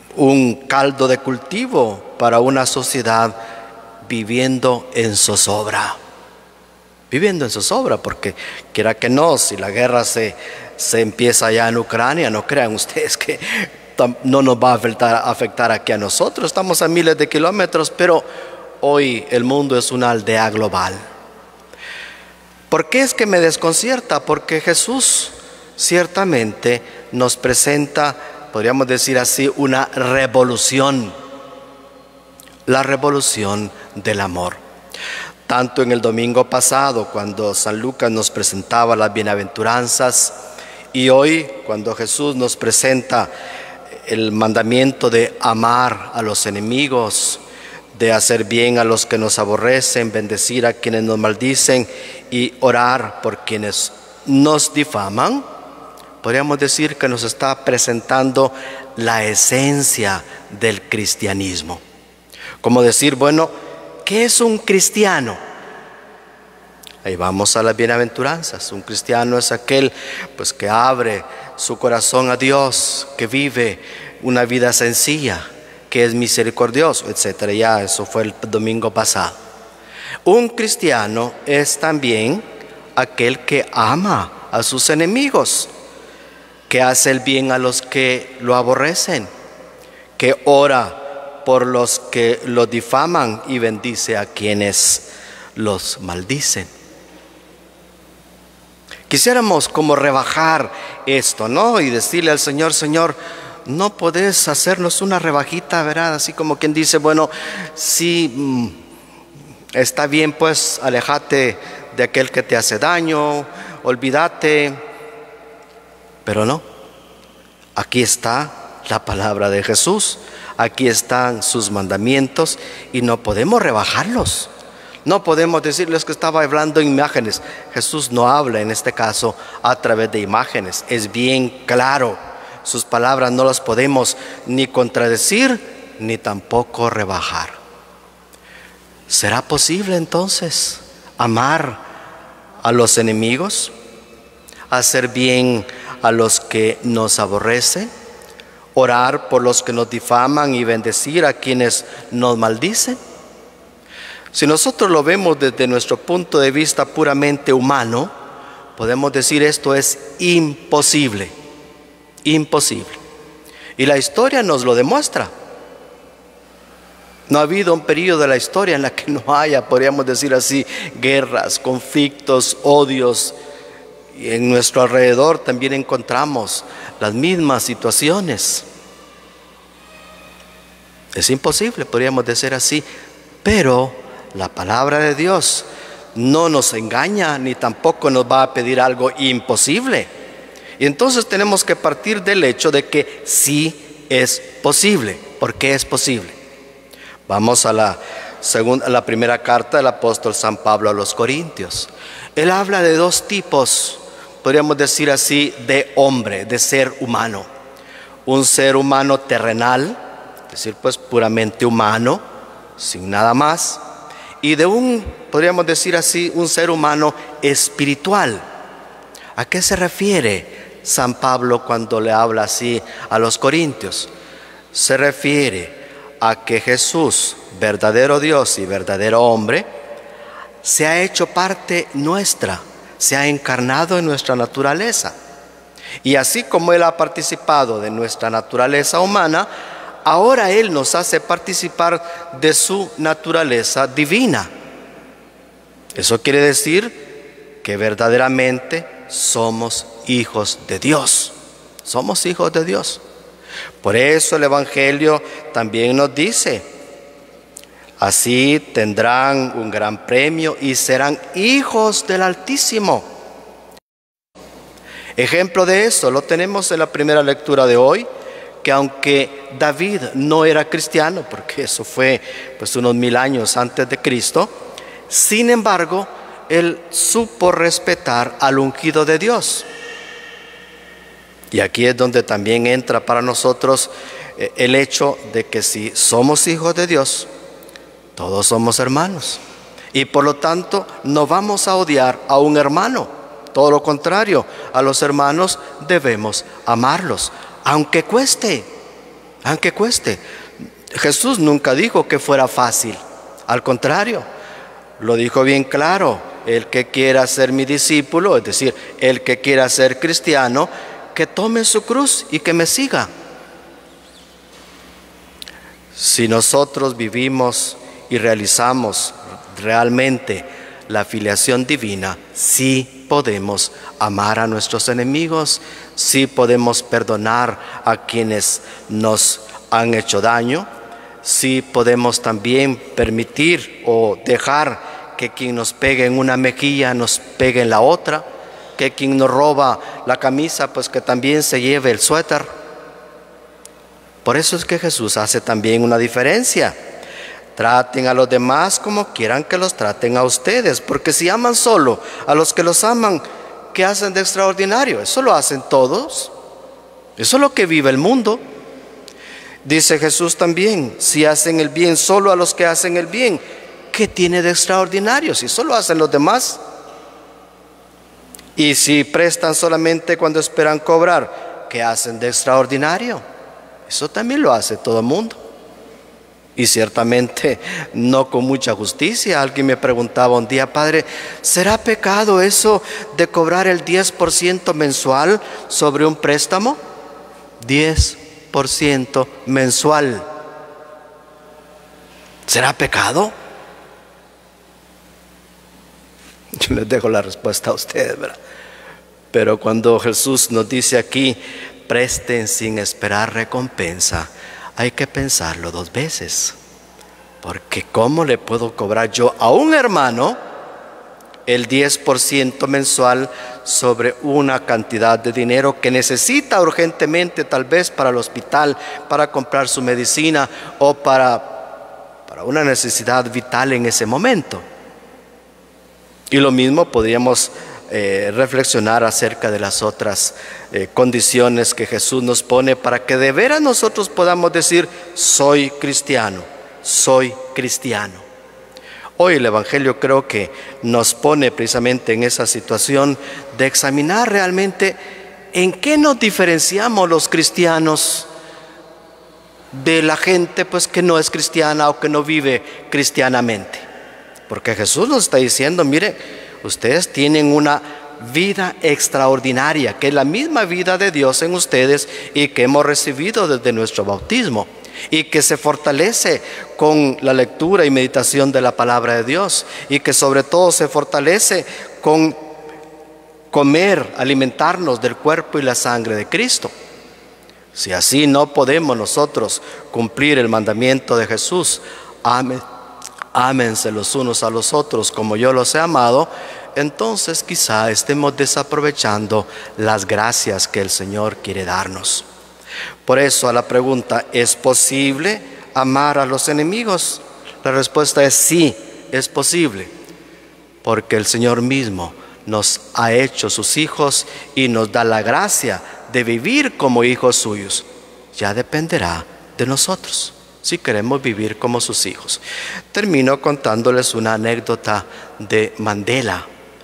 un caldo de cultivo para una sociedad viviendo en zozobra. Viviendo en zozobra, porque quiera que no, si la guerra se, se empieza allá en Ucrania, no crean ustedes que no nos va a afectar, afectar aquí a nosotros. Estamos a miles de kilómetros, pero hoy el mundo es una aldea global. ¿Por qué es que me desconcierta? Porque Jesús ciertamente nos presenta, podríamos decir así, una revolución. La revolución del amor. Tanto en el domingo pasado, cuando San Lucas nos presentaba las bienaventuranzas, y hoy, cuando Jesús nos presenta el mandamiento de amar a los enemigos, de hacer bien a los que nos aborrecen, bendecir a quienes nos maldicen y orar por quienes nos difaman, podríamos decir que nos está presentando la esencia del cristianismo. Como decir, bueno, ¿qué es un cristiano? Ahí vamos a las bienaventuranzas. Un cristiano es aquel pues, que abre su corazón a Dios, que vive una vida sencilla, que es misericordioso, etcétera. Ya eso fue el domingo pasado. Un cristiano es también aquel que ama a sus enemigos, que hace el bien a los que lo aborrecen, que ora por los que lo difaman y bendice a quienes los maldicen. Quisiéramos como rebajar esto, ¿no? Y decirle al Señor, Señor, no podés hacernos una rebajita, ¿verdad? Así como quien dice, bueno, sí, mmm, está bien, pues, aléjate de aquel que te hace daño, olvídate. Pero no, aquí está la palabra de Jesús. Aquí están sus mandamientos y no podemos rebajarlos. No podemos decirles que estaba hablando en imágenes. Jesús no habla en este caso a través de imágenes. Es bien claro. Sus palabras no las podemos ni contradecir ni tampoco rebajar. ¿Será posible entonces amar a los enemigos? ¿Hacer bien a los que nos aborrecen? ¿Orar por los que nos difaman y bendecir a quienes nos maldicen? Si nosotros lo vemos desde nuestro punto de vista puramente humano, podemos decir esto es imposible, imposible. Y la historia nos lo demuestra. No ha habido un periodo de la historia en la que no haya, podríamos decir así, guerras, conflictos, odios. Y en nuestro alrededor también encontramos las mismas situaciones. Es imposible, podríamos decir así, pero la palabra de Dios no nos engaña ni tampoco nos va a pedir algo imposible. Y entonces tenemos que partir del hecho de que sí es posible. ¿Por qué es posible? Vamos a la, segunda, a la primera carta del apóstol San Pablo a los Corintios. Él habla de dos tipos, podríamos decir así, de hombre, de ser humano. Un ser humano terrenal, es decir, pues puramente humano, sin nada más. Y de un, podríamos decir así, un ser humano espiritual. ¿A qué se refiere San Pablo cuando le habla así a los corintios? Se refiere a que Jesús, verdadero Dios y verdadero hombre, se ha hecho parte nuestra, se ha encarnado en nuestra naturaleza. Y así como Él ha participado de nuestra naturaleza humana, ahora Él nos hace participar de su naturaleza divina. Eso quiere decir que verdaderamente somos hijos de Dios. Somos hijos de Dios. Por eso el Evangelio también nos dice, así tendrán un gran premio y serán hijos del Altísimo. Ejemplo de eso lo tenemos en la primera lectura de hoy, que aunque David no era cristiano, porque eso fue pues unos mil años antes de Cristo, sin embargo, él supo respetar al ungido de Dios. Y aquí es donde también entra para nosotros el hecho de que si somos hijos de Dios, todos somos hermanos. Y por lo tanto, no vamos a odiar a un hermano. Todo lo contrario, a los hermanos debemos amarlos, aunque cueste. aunque cueste. Jesús nunca dijo que fuera fácil, al contrario, lo dijo bien claro: el que quiera ser mi discípulo, es decir, el que quiera ser cristiano, que tome su cruz y que me siga. Si nosotros vivimos y realizamos realmente la filiación divina, sí podemos amar a nuestros enemigos, sí podemos perdonar a quienes nos han hecho daño, sí podemos también permitir o dejar que quien nos pegue en una mejilla nos pegue en la otra, que quien nos roba la camisa, pues que también se lleve el suéter. Por eso es que Jesús hace también una diferencia. Traten a los demás como quieran que los traten a ustedes, porque si aman solo a los que los aman, ¿qué hacen de extraordinario? Eso lo hacen todos. Eso es lo que vive el mundo. Dice Jesús también: si hacen el bien solo a los que hacen el bien, ¿qué tiene de extraordinario? Si solo hacen los demás. Y si prestan solamente cuando esperan cobrar, ¿qué hacen de extraordinario? Eso también lo hace todo el mundo. Y ciertamente no con mucha justicia. Alguien me preguntaba un día: Padre, ¿será pecado eso de cobrar el diez por ciento mensual sobre un préstamo? diez por ciento mensual. ¿Será pecado? Yo les dejo la respuesta a ustedes, ¿verdad? Pero cuando Jesús nos dice aquí: presten sin esperar recompensa, hay que pensarlo dos veces. Porque ¿cómo le puedo cobrar yo a un hermano el diez por ciento mensual sobre una cantidad de dinero que necesita urgentemente, tal vez para el hospital, para comprar su medicina o para, para una necesidad vital en ese momento? Y lo mismo podríamos eh, reflexionar acerca de las otras eh, condiciones que Jesús nos pone para que de veras nosotros podamos decir: soy cristiano, soy cristiano. Hoy el Evangelio creo que nos pone precisamente en esa situación de examinar realmente en qué nos diferenciamos los cristianos de la gente pues que no es cristiana o que no vive cristianamente. Porque Jesús nos está diciendo: mire, ustedes tienen una vida extraordinaria, que es la misma vida de Dios en ustedes y que hemos recibido desde nuestro bautismo, y que se fortalece con la lectura y meditación de la palabra de Dios, y que sobre todo se fortalece con comer, alimentarnos del cuerpo y la sangre de Cristo. Si así no podemos nosotros cumplir el mandamiento de Jesús: amén, ámense los unos a los otros como yo los he amado, entonces quizá estemos desaprovechando las gracias que el Señor quiere darnos. Por eso a la pregunta: ¿es posible amar a los enemigos? La respuesta es sí, es posible, porque el Señor mismo nos ha hecho sus hijos y nos da la gracia de vivir como hijos suyos. Ya dependerá de nosotros si queremos vivir como sus hijos. Termino contándoles una anécdota de Mandela.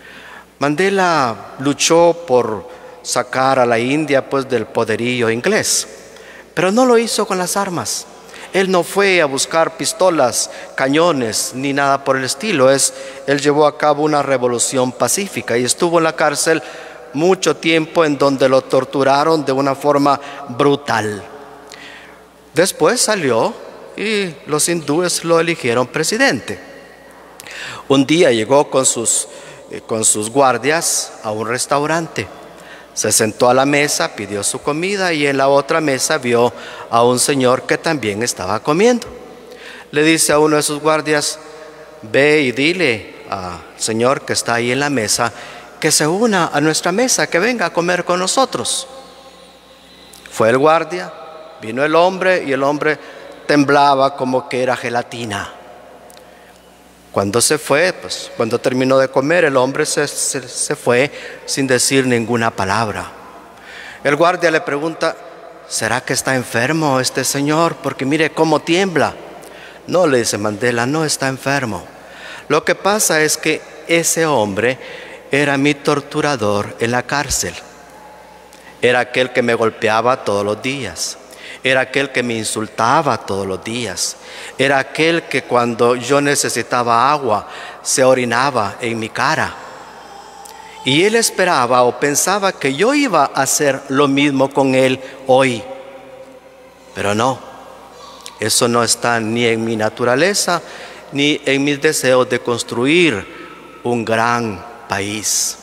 Mandela luchó por sacar a la India pues del poderío inglés, pero no lo hizo con las armas. Él no fue a buscar pistolas, cañones, ni nada por el estilo. Es, él llevó a cabo una revolución pacífica y estuvo en la cárcel mucho tiempo, en donde lo torturaron de una forma brutal. Después salió y los hindúes lo eligieron presidente. Un día llegó con sus, eh, con sus guardias a un restaurante. Se sentó a la mesa, pidió su comida y en la otra mesa vio a un señor que también estaba comiendo. Le dice a uno de sus guardias: ve y dile al señor que está ahí en la mesa que se una a nuestra mesa, que venga a comer con nosotros. Fue el guardia, vino el hombre y el hombre temblaba como que era gelatina. Cuando se fue, pues cuando terminó de comer, el hombre se, se, se fue sin decir ninguna palabra. El guardia le pregunta: ¿será que está enfermo este señor? Porque mire cómo tiembla. No, le dice Mandela, no está enfermo. Lo que pasa es que ese hombre era mi torturador en la cárcel. Era aquel que me golpeaba todos los días. Era aquel que me insultaba todos los días. Era aquel que cuando yo necesitaba agua se orinaba en mi cara. Y él esperaba o pensaba que yo iba a hacer lo mismo con él hoy. Pero no, eso no está ni en mi naturaleza ni en mis deseos de construir un gran país.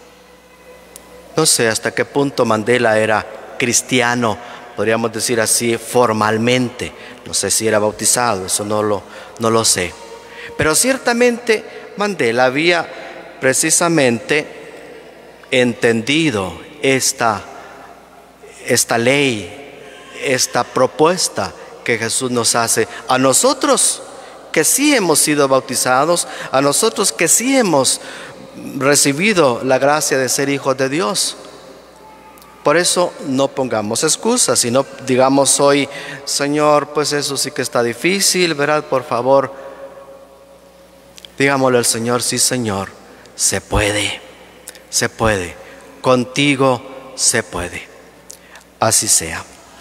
No sé hasta qué punto Mandela era cristiano, podríamos decir así, formalmente. No sé si era bautizado, eso no lo, no lo sé. Pero ciertamente Mandela había precisamente entendido esta, esta ley, esta propuesta que Jesús nos hace a nosotros que sí hemos sido bautizados, a nosotros que sí hemos recibido la gracia de ser hijos de Dios. Por eso no pongamos excusas, sino digamos hoy: Señor, pues eso sí que está difícil, ¿verdad? Por favor, digámosle al Señor: sí, Señor, se puede, se puede, contigo se puede. Así sea.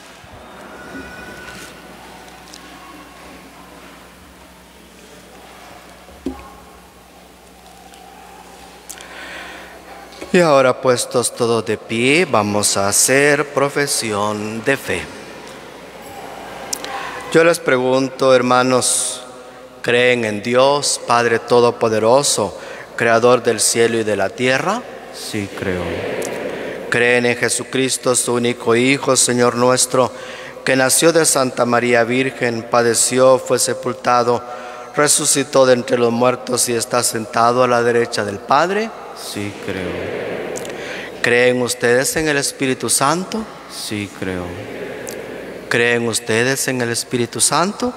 Y ahora, puestos todos de pie, vamos a hacer profesión de fe. Yo les pregunto, hermanos, ¿creen en Dios, Padre Todopoderoso, Creador del cielo y de la tierra? Sí, creo. ¿Creen en Jesucristo, su único Hijo, Señor nuestro, que nació de Santa María Virgen, padeció, fue sepultado, resucitó de entre los muertos y está sentado a la derecha del Padre? Sí, creo. ¿Creen ustedes en el Espíritu Santo? Sí, creo. ¿Creen ustedes en el Espíritu Santo?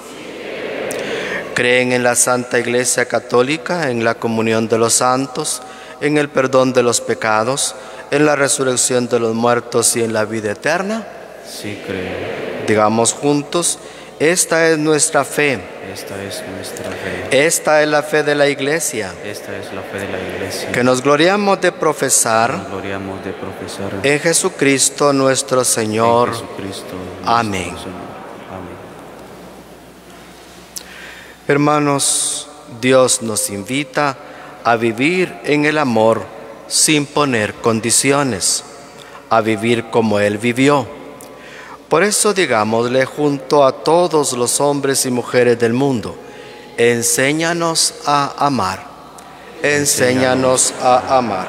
¿Creen en la Santa Iglesia Católica, en la comunión de los santos, en el perdón de los pecados, en la resurrección de los muertos y en la vida eterna? Sí, creo. Digamos juntos: esta es nuestra fe. Esta es nuestra fe. Esta es la fe de la Iglesia. Esta es la fe de la Iglesia. Que nos gloriamos de profesar. Nos gloriamos de profesar. En Jesucristo nuestro Señor. En Jesucristo nuestro Amén. Señor. Amén. Hermanos, Dios nos invita a vivir en el amor sin poner condiciones, a vivir como Él vivió. Por eso digámosle junto a todos los hombres y mujeres del mundo: enséñanos a amar, enséñanos a amar.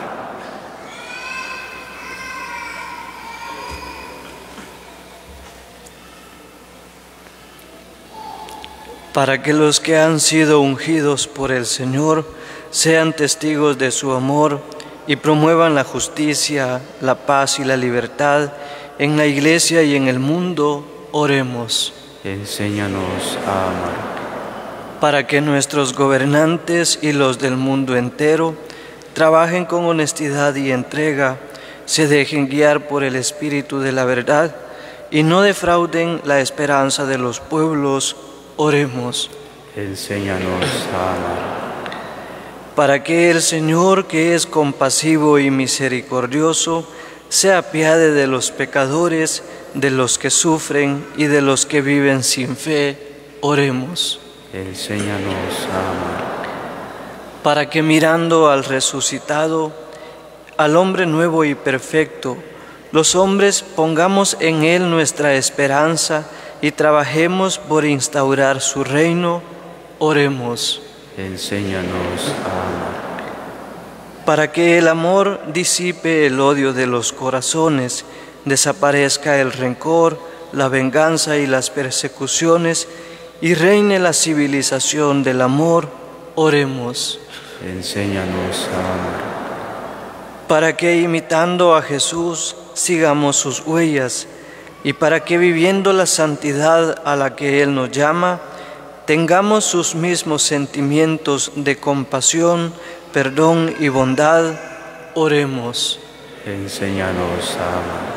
Para que los que han sido ungidos por el Señor sean testigos de su amor y promuevan la justicia, la paz y la libertad en la Iglesia y en el mundo, oremos. Enséñanos a amar. Para que nuestros gobernantes y los del mundo entero trabajen con honestidad y entrega, se dejen guiar por el Espíritu de la verdad y no defrauden la esperanza de los pueblos, oremos. Enséñanos a amar. Para que el Señor, que es compasivo y misericordioso, se apiade de los pecadores, de los que sufren y de los que viven sin fe, oremos. Enséñanos a amar. Para que mirando al resucitado, al hombre nuevo y perfecto, los hombres pongamos en él nuestra esperanza y trabajemos por instaurar su reino, oremos. Enséñanos a amar. Para que el amor disipe el odio de los corazones, desaparezca el rencor, la venganza y las persecuciones, y reine la civilización del amor, oremos. Enséñanos a amar. Para que imitando a Jesús sigamos sus huellas, y para que viviendo la santidad a la que Él nos llama, tengamos sus mismos sentimientos de compasión, perdón y bondad, oremos. Enséñanos a amar.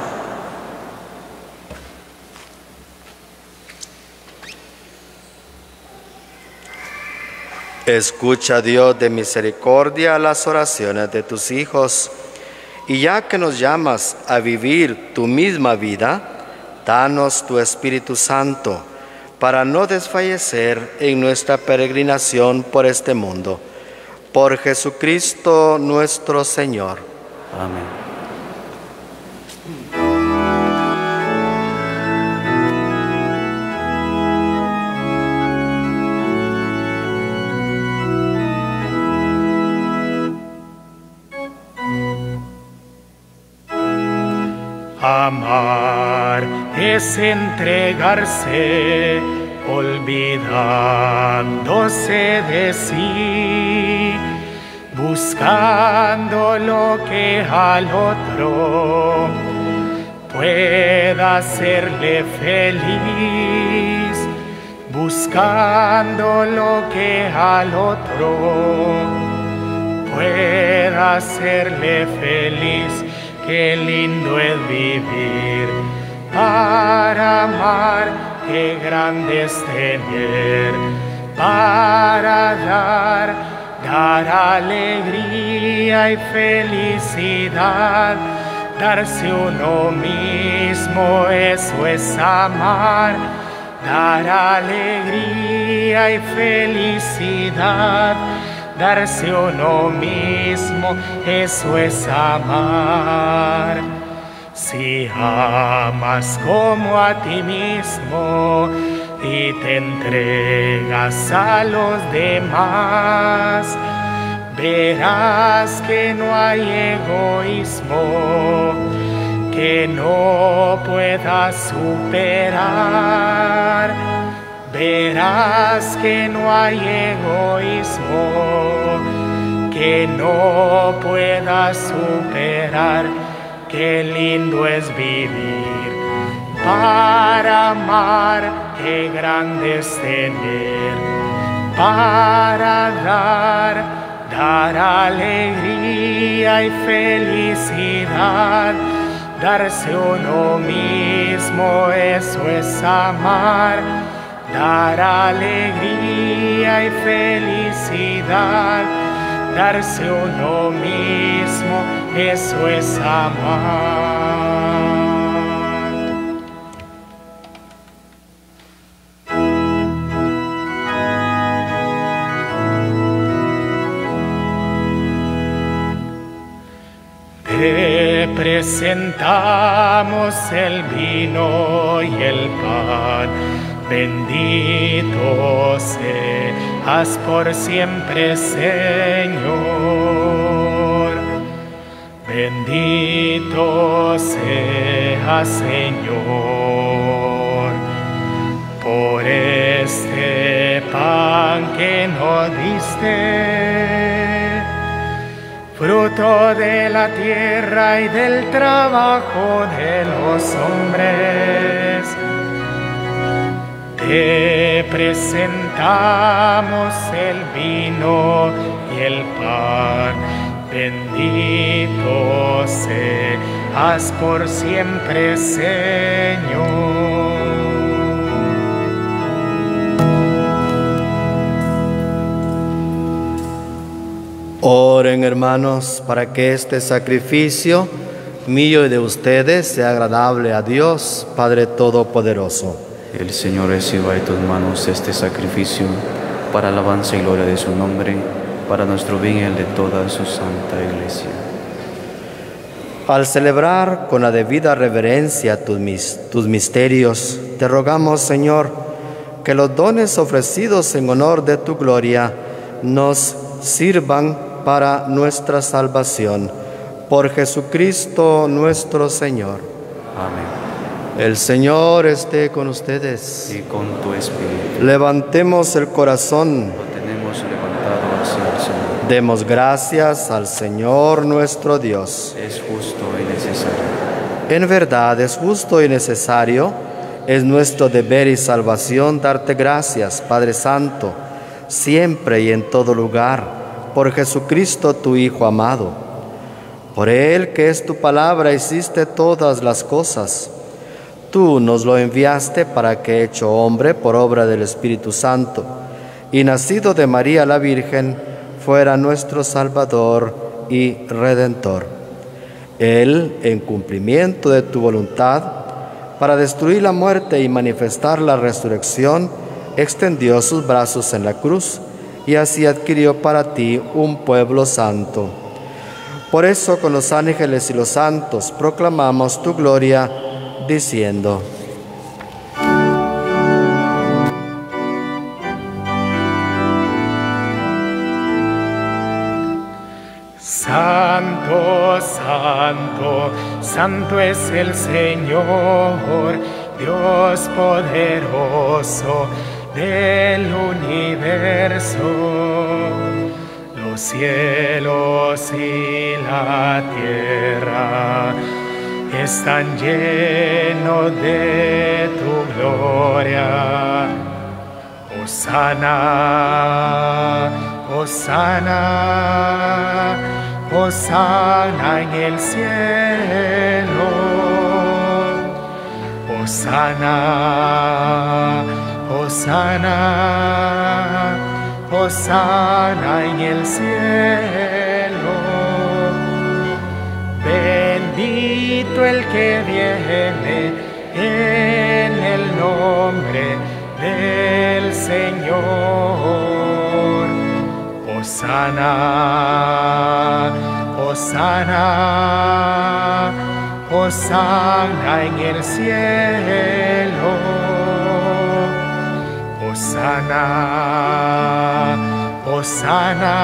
Escucha, Dios de misericordia, las oraciones de tus hijos, y ya que nos llamas a vivir tu misma vida, Danos tu Espíritu Santo para no desfallecer en nuestra peregrinación por este mundo. Por Jesucristo nuestro Señor. Amén. Amar es entregarse, olvidándose de sí, buscando lo que al otro pueda hacerle feliz, buscando lo que al otro pueda hacerle feliz. Qué lindo es vivir para amar, qué grande es tener para dar, dar alegría y felicidad, darse uno mismo, eso es amar, dar alegría y felicidad. Darse uno mismo, eso es amar. Si amas como a ti mismo y te entregas a los demás, verás que no hay egoísmo que no puedas superar. Verás que no hay egoísmo que no puedas superar. Qué lindo es vivir para amar, qué grande es tener para dar, dar alegría y felicidad. Darse uno mismo, eso es amar. Dar alegría y felicidad, darse uno mismo, eso es amar. Te presentamos el vino y el pan. Bendito seas por siempre, Señor. Bendito seas, Señor, por este pan que nos diste, fruto de la tierra y del trabajo de los hombres. Te presentamos el vino y el pan. Bendito seas por siempre, Señor. Oren, hermanos, para que este sacrificio mío y de ustedes sea agradable a Dios, Padre Todopoderoso. El Señor reciba de tus manos este sacrificio para alabanza y gloria de su nombre, para nuestro bien y el de toda su santa Iglesia. Al celebrar con la debida reverencia tus, mis, tus misterios, te rogamos, Señor, que los dones ofrecidos en honor de tu gloria nos sirvan para nuestra salvación. Por Jesucristo nuestro Señor. Amén. El Señor esté con ustedes. Y con tu espíritu. Levantemos el corazón. Lo tenemos levantado hacia el Señor. Demos gracias al Señor nuestro Dios. Es justo y necesario. En verdad es justo y necesario, es nuestro deber y salvación darte gracias, Padre Santo, siempre y en todo lugar, por Jesucristo tu Hijo amado. Por Él, que es tu palabra, hiciste todas las cosas. Tú nos lo enviaste para que, hecho hombre por obra del Espíritu Santo, y nacido de María la Virgen, fuera nuestro Salvador y Redentor. Él, en cumplimiento de tu voluntad, para destruir la muerte y manifestar la resurrección, extendió sus brazos en la cruz y así adquirió para ti un pueblo santo. Por eso con los ángeles y los santos proclamamos tu gloria, diciendo: Santo, santo, santo es el Señor, Dios poderoso del universo. Los cielos y la tierra están llenos de tu gloria. Hosana, Hosana, Hosana en el cielo. Hosana, Hosana, Hosana en el cielo. Bendito el que viene en el nombre del Señor. Hosana, Hosana, Hosana en el cielo. Hosana, Hosana,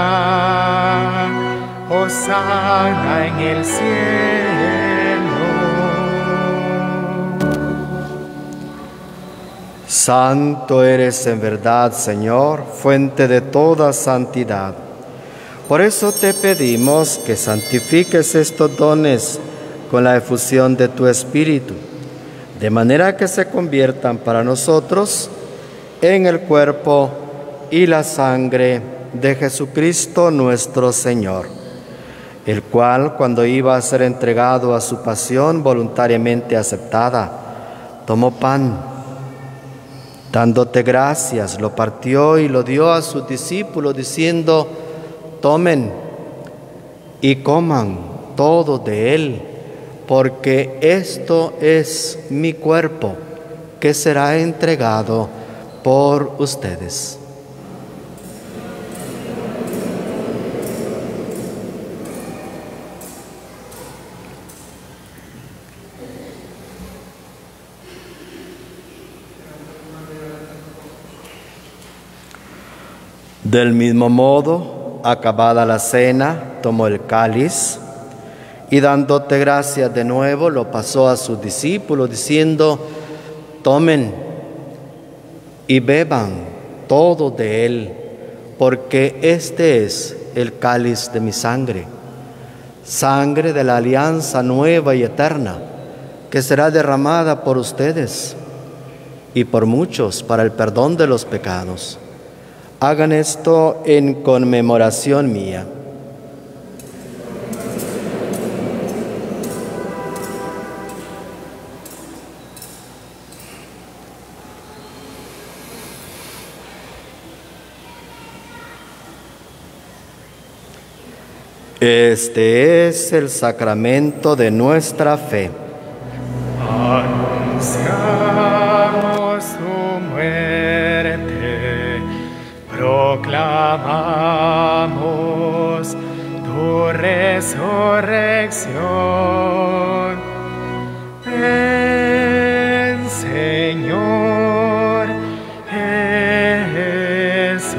Hosana en el cielo. Santo eres en verdad, Señor, fuente de toda santidad. Por eso te pedimos que santifiques estos dones con la efusión de tu Espíritu, de manera que se conviertan para nosotros en el cuerpo y la sangre de Jesucristo nuestro Señor, el cual, cuando iba a ser entregado a su pasión voluntariamente aceptada, tomó pan, dándote gracias, lo partió y lo dio a sus discípulos, diciendo: tomen y coman todos de él, porque esto es mi cuerpo, que será entregado por ustedes. Del mismo modo, acabada la cena, tomó el cáliz y dándote gracias de nuevo, lo pasó a sus discípulos, diciendo: tomen y beban todos de él, porque este es el cáliz de mi sangre, sangre de la alianza nueva y eterna, que será derramada por ustedes y por muchos para el perdón de los pecados. Hagan esto en conmemoración mía. Este es el sacramento de nuestra fe. Anunciamos tu muerte, proclamamos tu resurrección. Ven, Señor Jesús.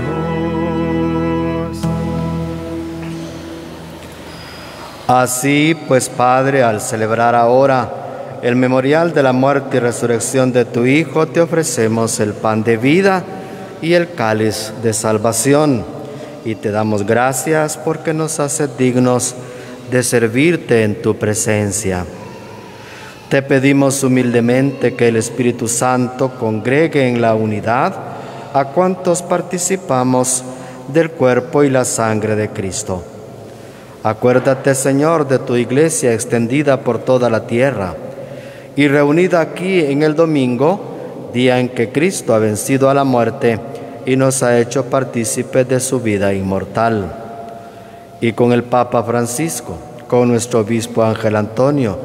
Así pues, Padre, al celebrar ahora el memorial de la muerte y resurrección de tu Hijo, te ofrecemos el pan de vida y el cáliz de salvación, y te damos gracias porque nos haces dignos de servirte en tu presencia. Te pedimos humildemente que el Espíritu Santo congregue en la unidad a cuantos participamos del cuerpo y la sangre de Cristo. Acuérdate, Señor, de tu iglesia extendida por toda la tierra y reunida aquí en el domingo, día en que Cristo ha vencido a la muerte y nos ha hecho partícipes de su vida inmortal. Y con el Papa Francisco, con nuestro obispo Ángel Antonio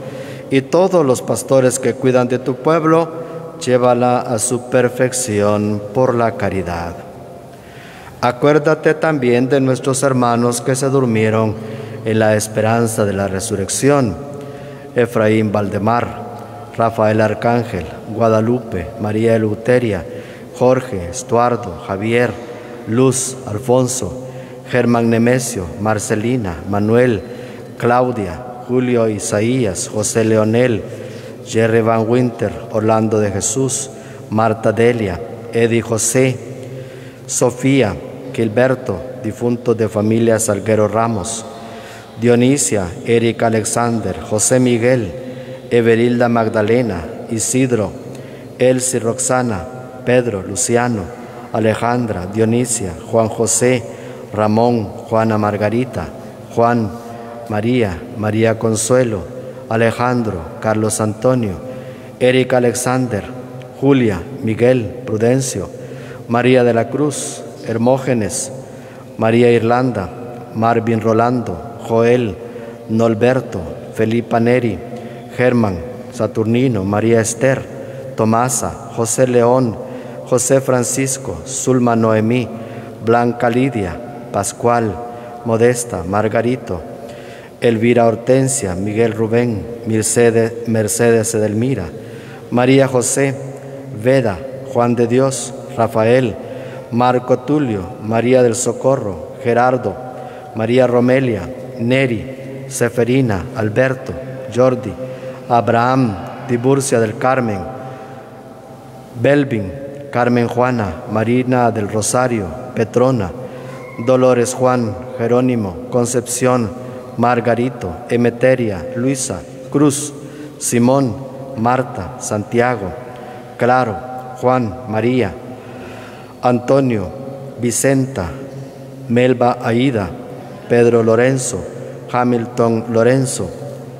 y todos los pastores que cuidan de tu pueblo, llévala a su perfección por la caridad. Acuérdate también de nuestros hermanos que se durmieron en la esperanza de la resurrección: Efraín Valdemar, Rafael Arcángel, Guadalupe, María Eleuteria, Jorge, Estuardo, Javier, Luz, Alfonso, Germán Nemesio, Marcelina, Manuel, Claudia, Julio Isaías, José Leonel, Jerry Van Winter, Orlando de Jesús, Marta Delia, Eddie José, Sofía, Gilberto, difunto de familia Salguero Ramos, Dionisia, Erika Alexander, José Miguel, Everilda Magdalena, Isidro, Elsie Roxana, Pedro, Luciano, Alejandra, Dionisia, Juan José, Ramón, Juana Margarita, Juan, María, María Consuelo, Alejandro, Carlos Antonio, Erika Alexander, Julia, Miguel, Prudencio, María de la Cruz, Hermógenes, María Irlanda, Marvin Rolando, Joel, Norberto, Felipa Neri, Germán, Saturnino, María Esther, Tomasa, José León, José Francisco, Zulma Noemí, Blanca Lidia, Pascual, Modesta, Margarito, Elvira Hortensia, Miguel Rubén, Mercedes, Mercedes Edelmira, María José, Veda, Juan de Dios, Rafael, Marco Tulio, María del Socorro, Gerardo, María Romelia, Neri, Seferina, Alberto, Jordi, Abraham, Tiburcia del Carmen, Belvin, Carmen Juana, Marina del Rosario, Petrona, Dolores Juan, Jerónimo, Concepción, Margarito, Emeteria, Luisa, Cruz, Simón, Marta, Santiago, Claro, Juan, María, Antonio, Vicenta, Melba Aida, Pedro Lorenzo, Hamilton Lorenzo,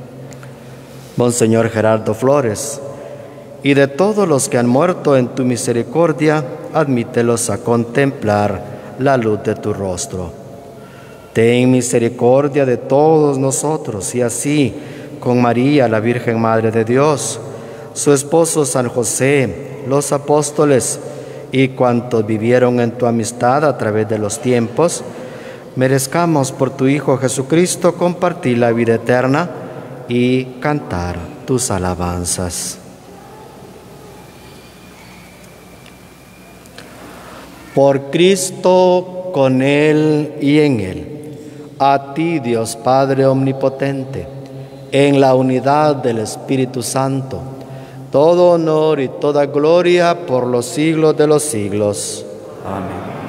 Monseñor Gerardo Flores, y de todos los que han muerto en tu misericordia, admítelos a contemplar la luz de tu rostro. Ten misericordia de todos nosotros, y así, con María, la Virgen Madre de Dios, su esposo San José, los apóstoles y cuantos vivieron en tu amistad a través de los tiempos, merezcamos por tu Hijo Jesucristo compartir la vida eterna y cantar tus alabanzas. Por Cristo, con Él y en Él, a ti, Dios Padre Omnipotente, en la unidad del Espíritu Santo, todo honor y toda gloria por los siglos de los siglos. Amén.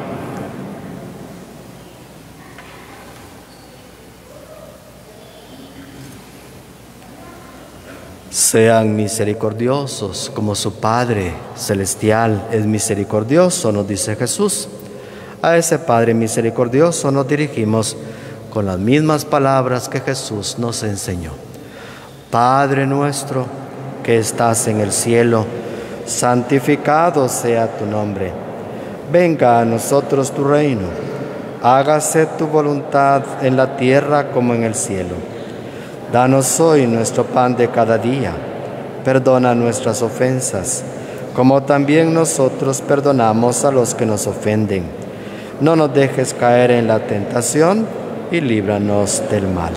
Sean misericordiosos como su Padre Celestial es misericordioso, nos dice Jesús. A ese Padre misericordioso nos dirigimos con las mismas palabras que Jesús nos enseñó. Padre nuestro que estás en el cielo, santificado sea tu nombre. Venga a nosotros tu reino. Hágase tu voluntad en la tierra como en el cielo. Danos hoy nuestro pan de cada día. Perdona nuestras ofensas, como también nosotros perdonamos a los que nos ofenden. No nos dejes caer en la tentación y líbranos del mal.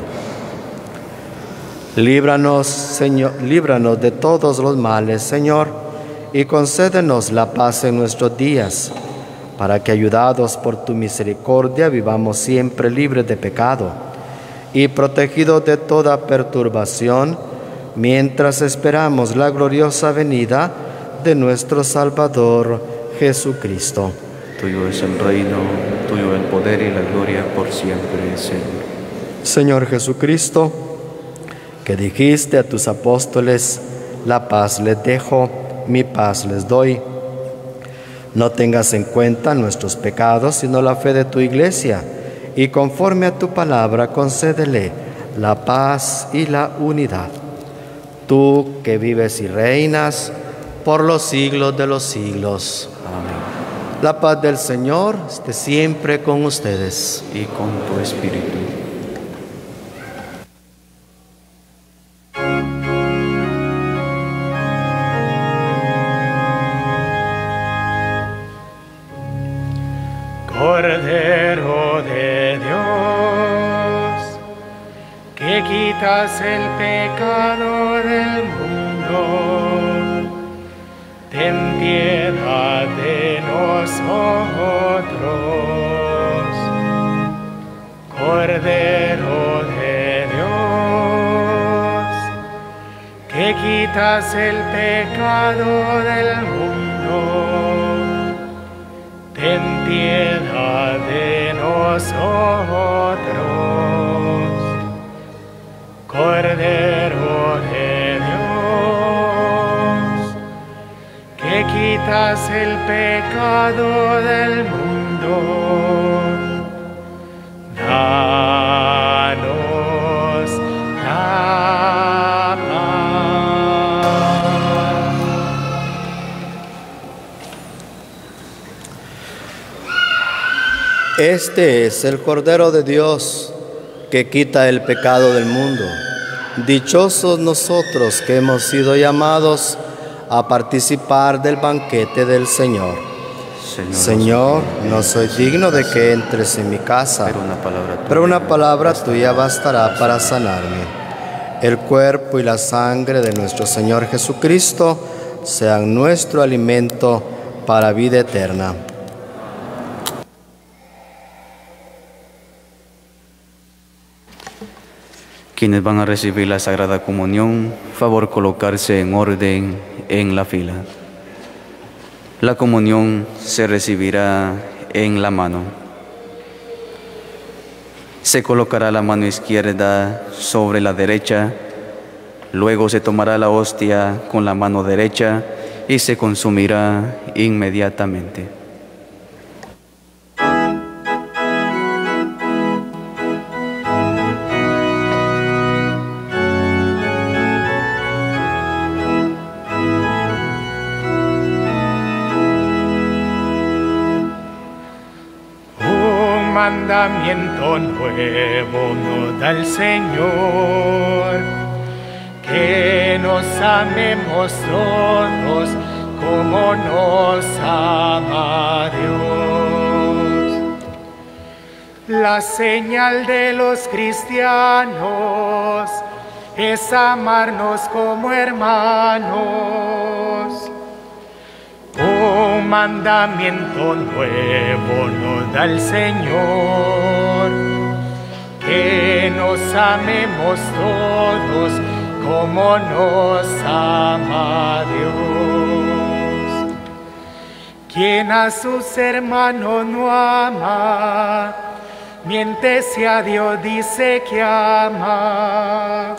Líbranos, Señor, líbranos de todos los males, Señor, y concédenos la paz en nuestros días, para que, ayudados por tu misericordia, vivamos siempre libres de pecado y protegidos de toda perturbación, mientras esperamos la gloriosa venida de nuestro Salvador Jesucristo. Tuyo es el reino, tuyo el poder y la gloria por siempre, Señor. Señor Jesucristo, que dijiste a tus apóstoles, la paz les dejo, mi paz les doy. No tengas en cuenta nuestros pecados, sino la fe de tu Iglesia, y conforme a tu palabra concédele la paz y la unidad. Tú que vives y reinas por los siglos de los siglos. Amén. La paz del Señor esté siempre con ustedes. Y con tu espíritu. Cordero de Dios, que quitas el pecado del mundo, ten piedad de nosotros. Cordero de Dios, que quitas el pecado del mundo, ten piedad de nosotros. Cordero de Dios, que quitas el pecado del mundo, danos la paz. Este es el Cordero de Dios, que quita el pecado del mundo. Dichosos nosotros que hemos sido llamados a participar del banquete del Señor. Señor, Señor, no soy digno de que entres en mi casa, pero una palabra tuya, pero una palabra tuya bastará para sanarme. El cuerpo y la sangre de nuestro Señor Jesucristo sean nuestro alimento para vida eterna. Quienes van a recibir la Sagrada Comunión, favor colocarse en orden en la fila. La comunión se recibirá en la mano. Se colocará la mano izquierda sobre la derecha, luego se tomará la hostia con la mano derecha y se consumirá inmediatamente. Mandamiento nuevo nos da el Señor, que nos amemos todos como nos ama Dios. La señal de los cristianos es amarnos como hermanos. Un mandamiento nuevo nos da el Señor, que nos amemos todos como nos ama Dios. Quien a sus hermanos no ama, miente si a Dios dice que ama.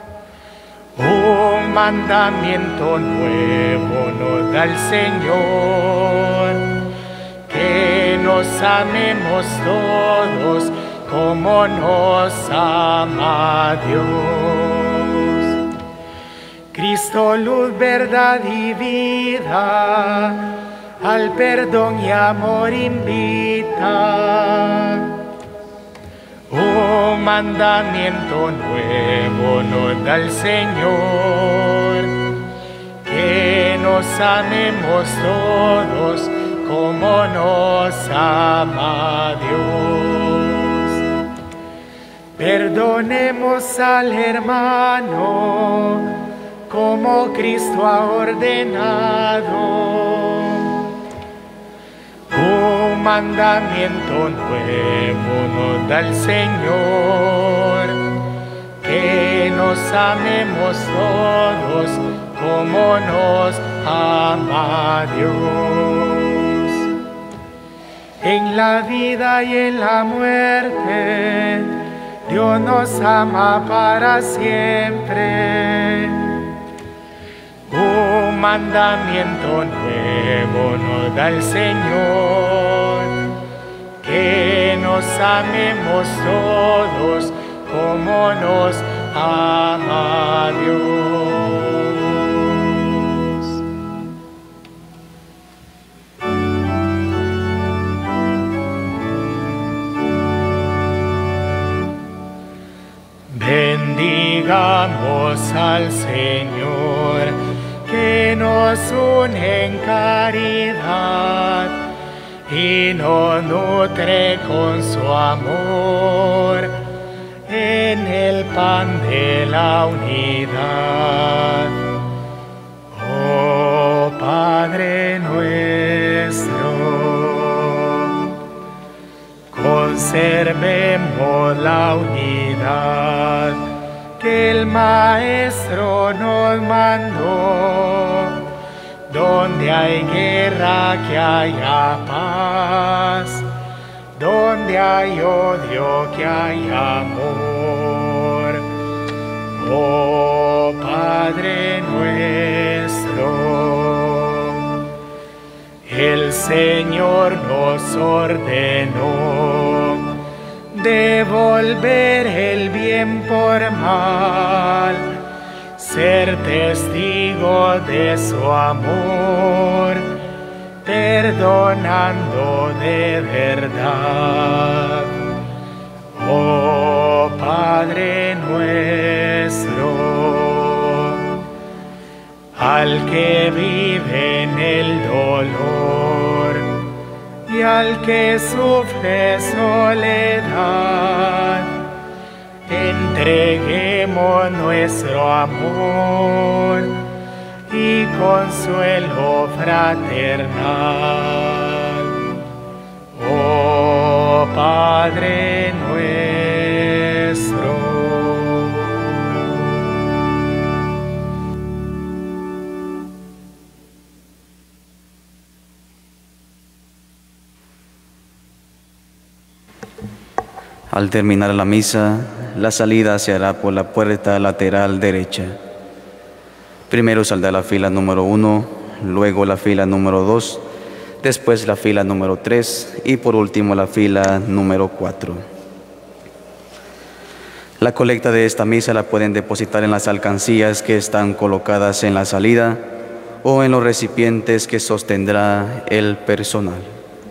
Un mandamiento nuevo nos da el Señor, que nos amemos todos como nos ama Dios. Cristo, luz, verdad y vida, al perdón y amor invita. Un mandamiento nuevo nos da el Señor, que nos amemos todos como nos ama Dios. Perdonemos al hermano como Cristo ha ordenado. Un mandamiento nuevo nos da el Señor, que nos amemos todos como nos ama Dios. En la vida y en la muerte, Dios nos ama para siempre. Un mandamiento nuevo nos da el Señor, que nos amemos todos como nos ama Dios. Bendigamos al Señor, que nos une en caridad, y nos nutre con su amor en el pan de la unidad. Oh Padre nuestro, conservemos la unidad que el Maestro nos mandó. Donde hay guerra, que haya paz. Donde hay odio, que haya amor. Oh Padre nuestro, el Señor nos ordenó devolver el bien por mal, ser testigo de su amor, perdonando de verdad. Oh Padre nuestro, al que vive en el dolor y al que sufre soledad, entreguemos nuestro amor y consuelo fraternal. Oh Padre nuestro. Al terminar la misa, la salida se hará por la puerta lateral derecha. Primero saldrá la fila número uno, luego la fila número dos, después la fila número tres y por último la fila número cuatro. La colecta de esta misa la pueden depositar en las alcancías que están colocadas en la salida o en los recipientes que sostendrá el personal.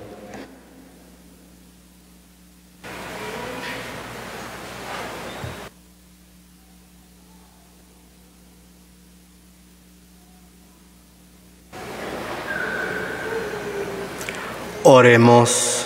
Oremos.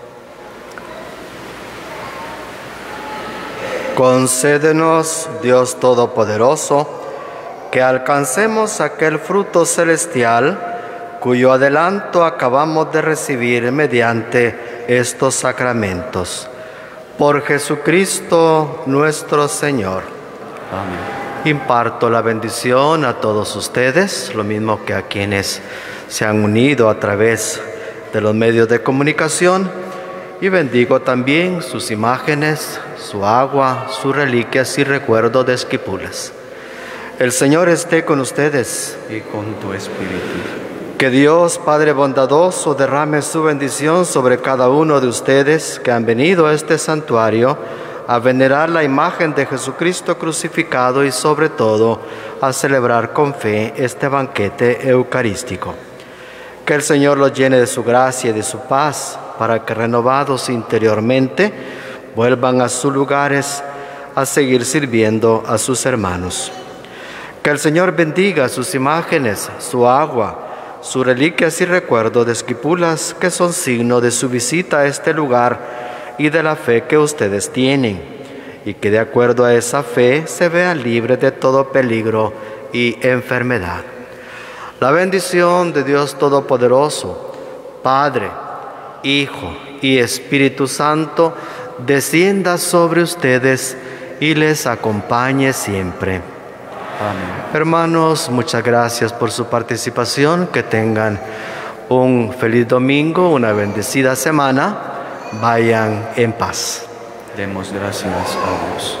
Concédenos, Dios Todopoderoso, que alcancemos aquel fruto celestial cuyo adelanto acabamos de recibir mediante estos sacramentos. Por Jesucristo nuestro Señor. Amén. Imparto la bendición a todos ustedes, lo mismo que a quienes se han unido a través de los medios de comunicación, y bendigo también sus imágenes, su agua, sus reliquias y recuerdos de esquipulas. El Señor esté con ustedes. Y con tu espíritu. Que Dios, Padre bondadoso, derrame su bendición sobre cada uno de ustedes que han venido a este santuario a venerar la imagen de Jesucristo crucificado y sobre todo a celebrar con fe este banquete eucarístico. Que el Señor los llene de su gracia y de su paz, para que renovados interiormente vuelvan a sus lugares a seguir sirviendo a sus hermanos. Que el Señor bendiga sus imágenes, su agua, sus reliquias y recuerdos de esquipulas, que son signo de su visita a este lugar y de la fe que ustedes tienen, y que de acuerdo a esa fe se vean libres de todo peligro y enfermedad. La bendición de Dios Todopoderoso, Padre, Hijo y Espíritu Santo, descienda sobre ustedes y les acompañe siempre. Amén. Hermanos, muchas gracias por su participación. Que tengan un feliz domingo, una bendecida semana. Vayan en paz. Demos gracias a Dios.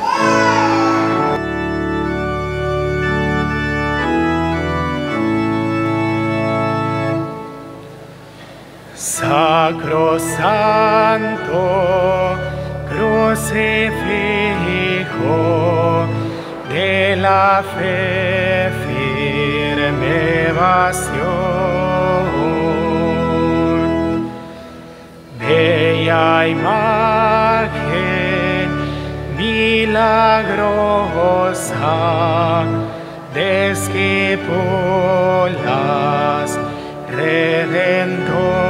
Sacrosanto, crucifijo de la fe, firme evasión, bella imagen milagrosa de esquipulas, Redentor.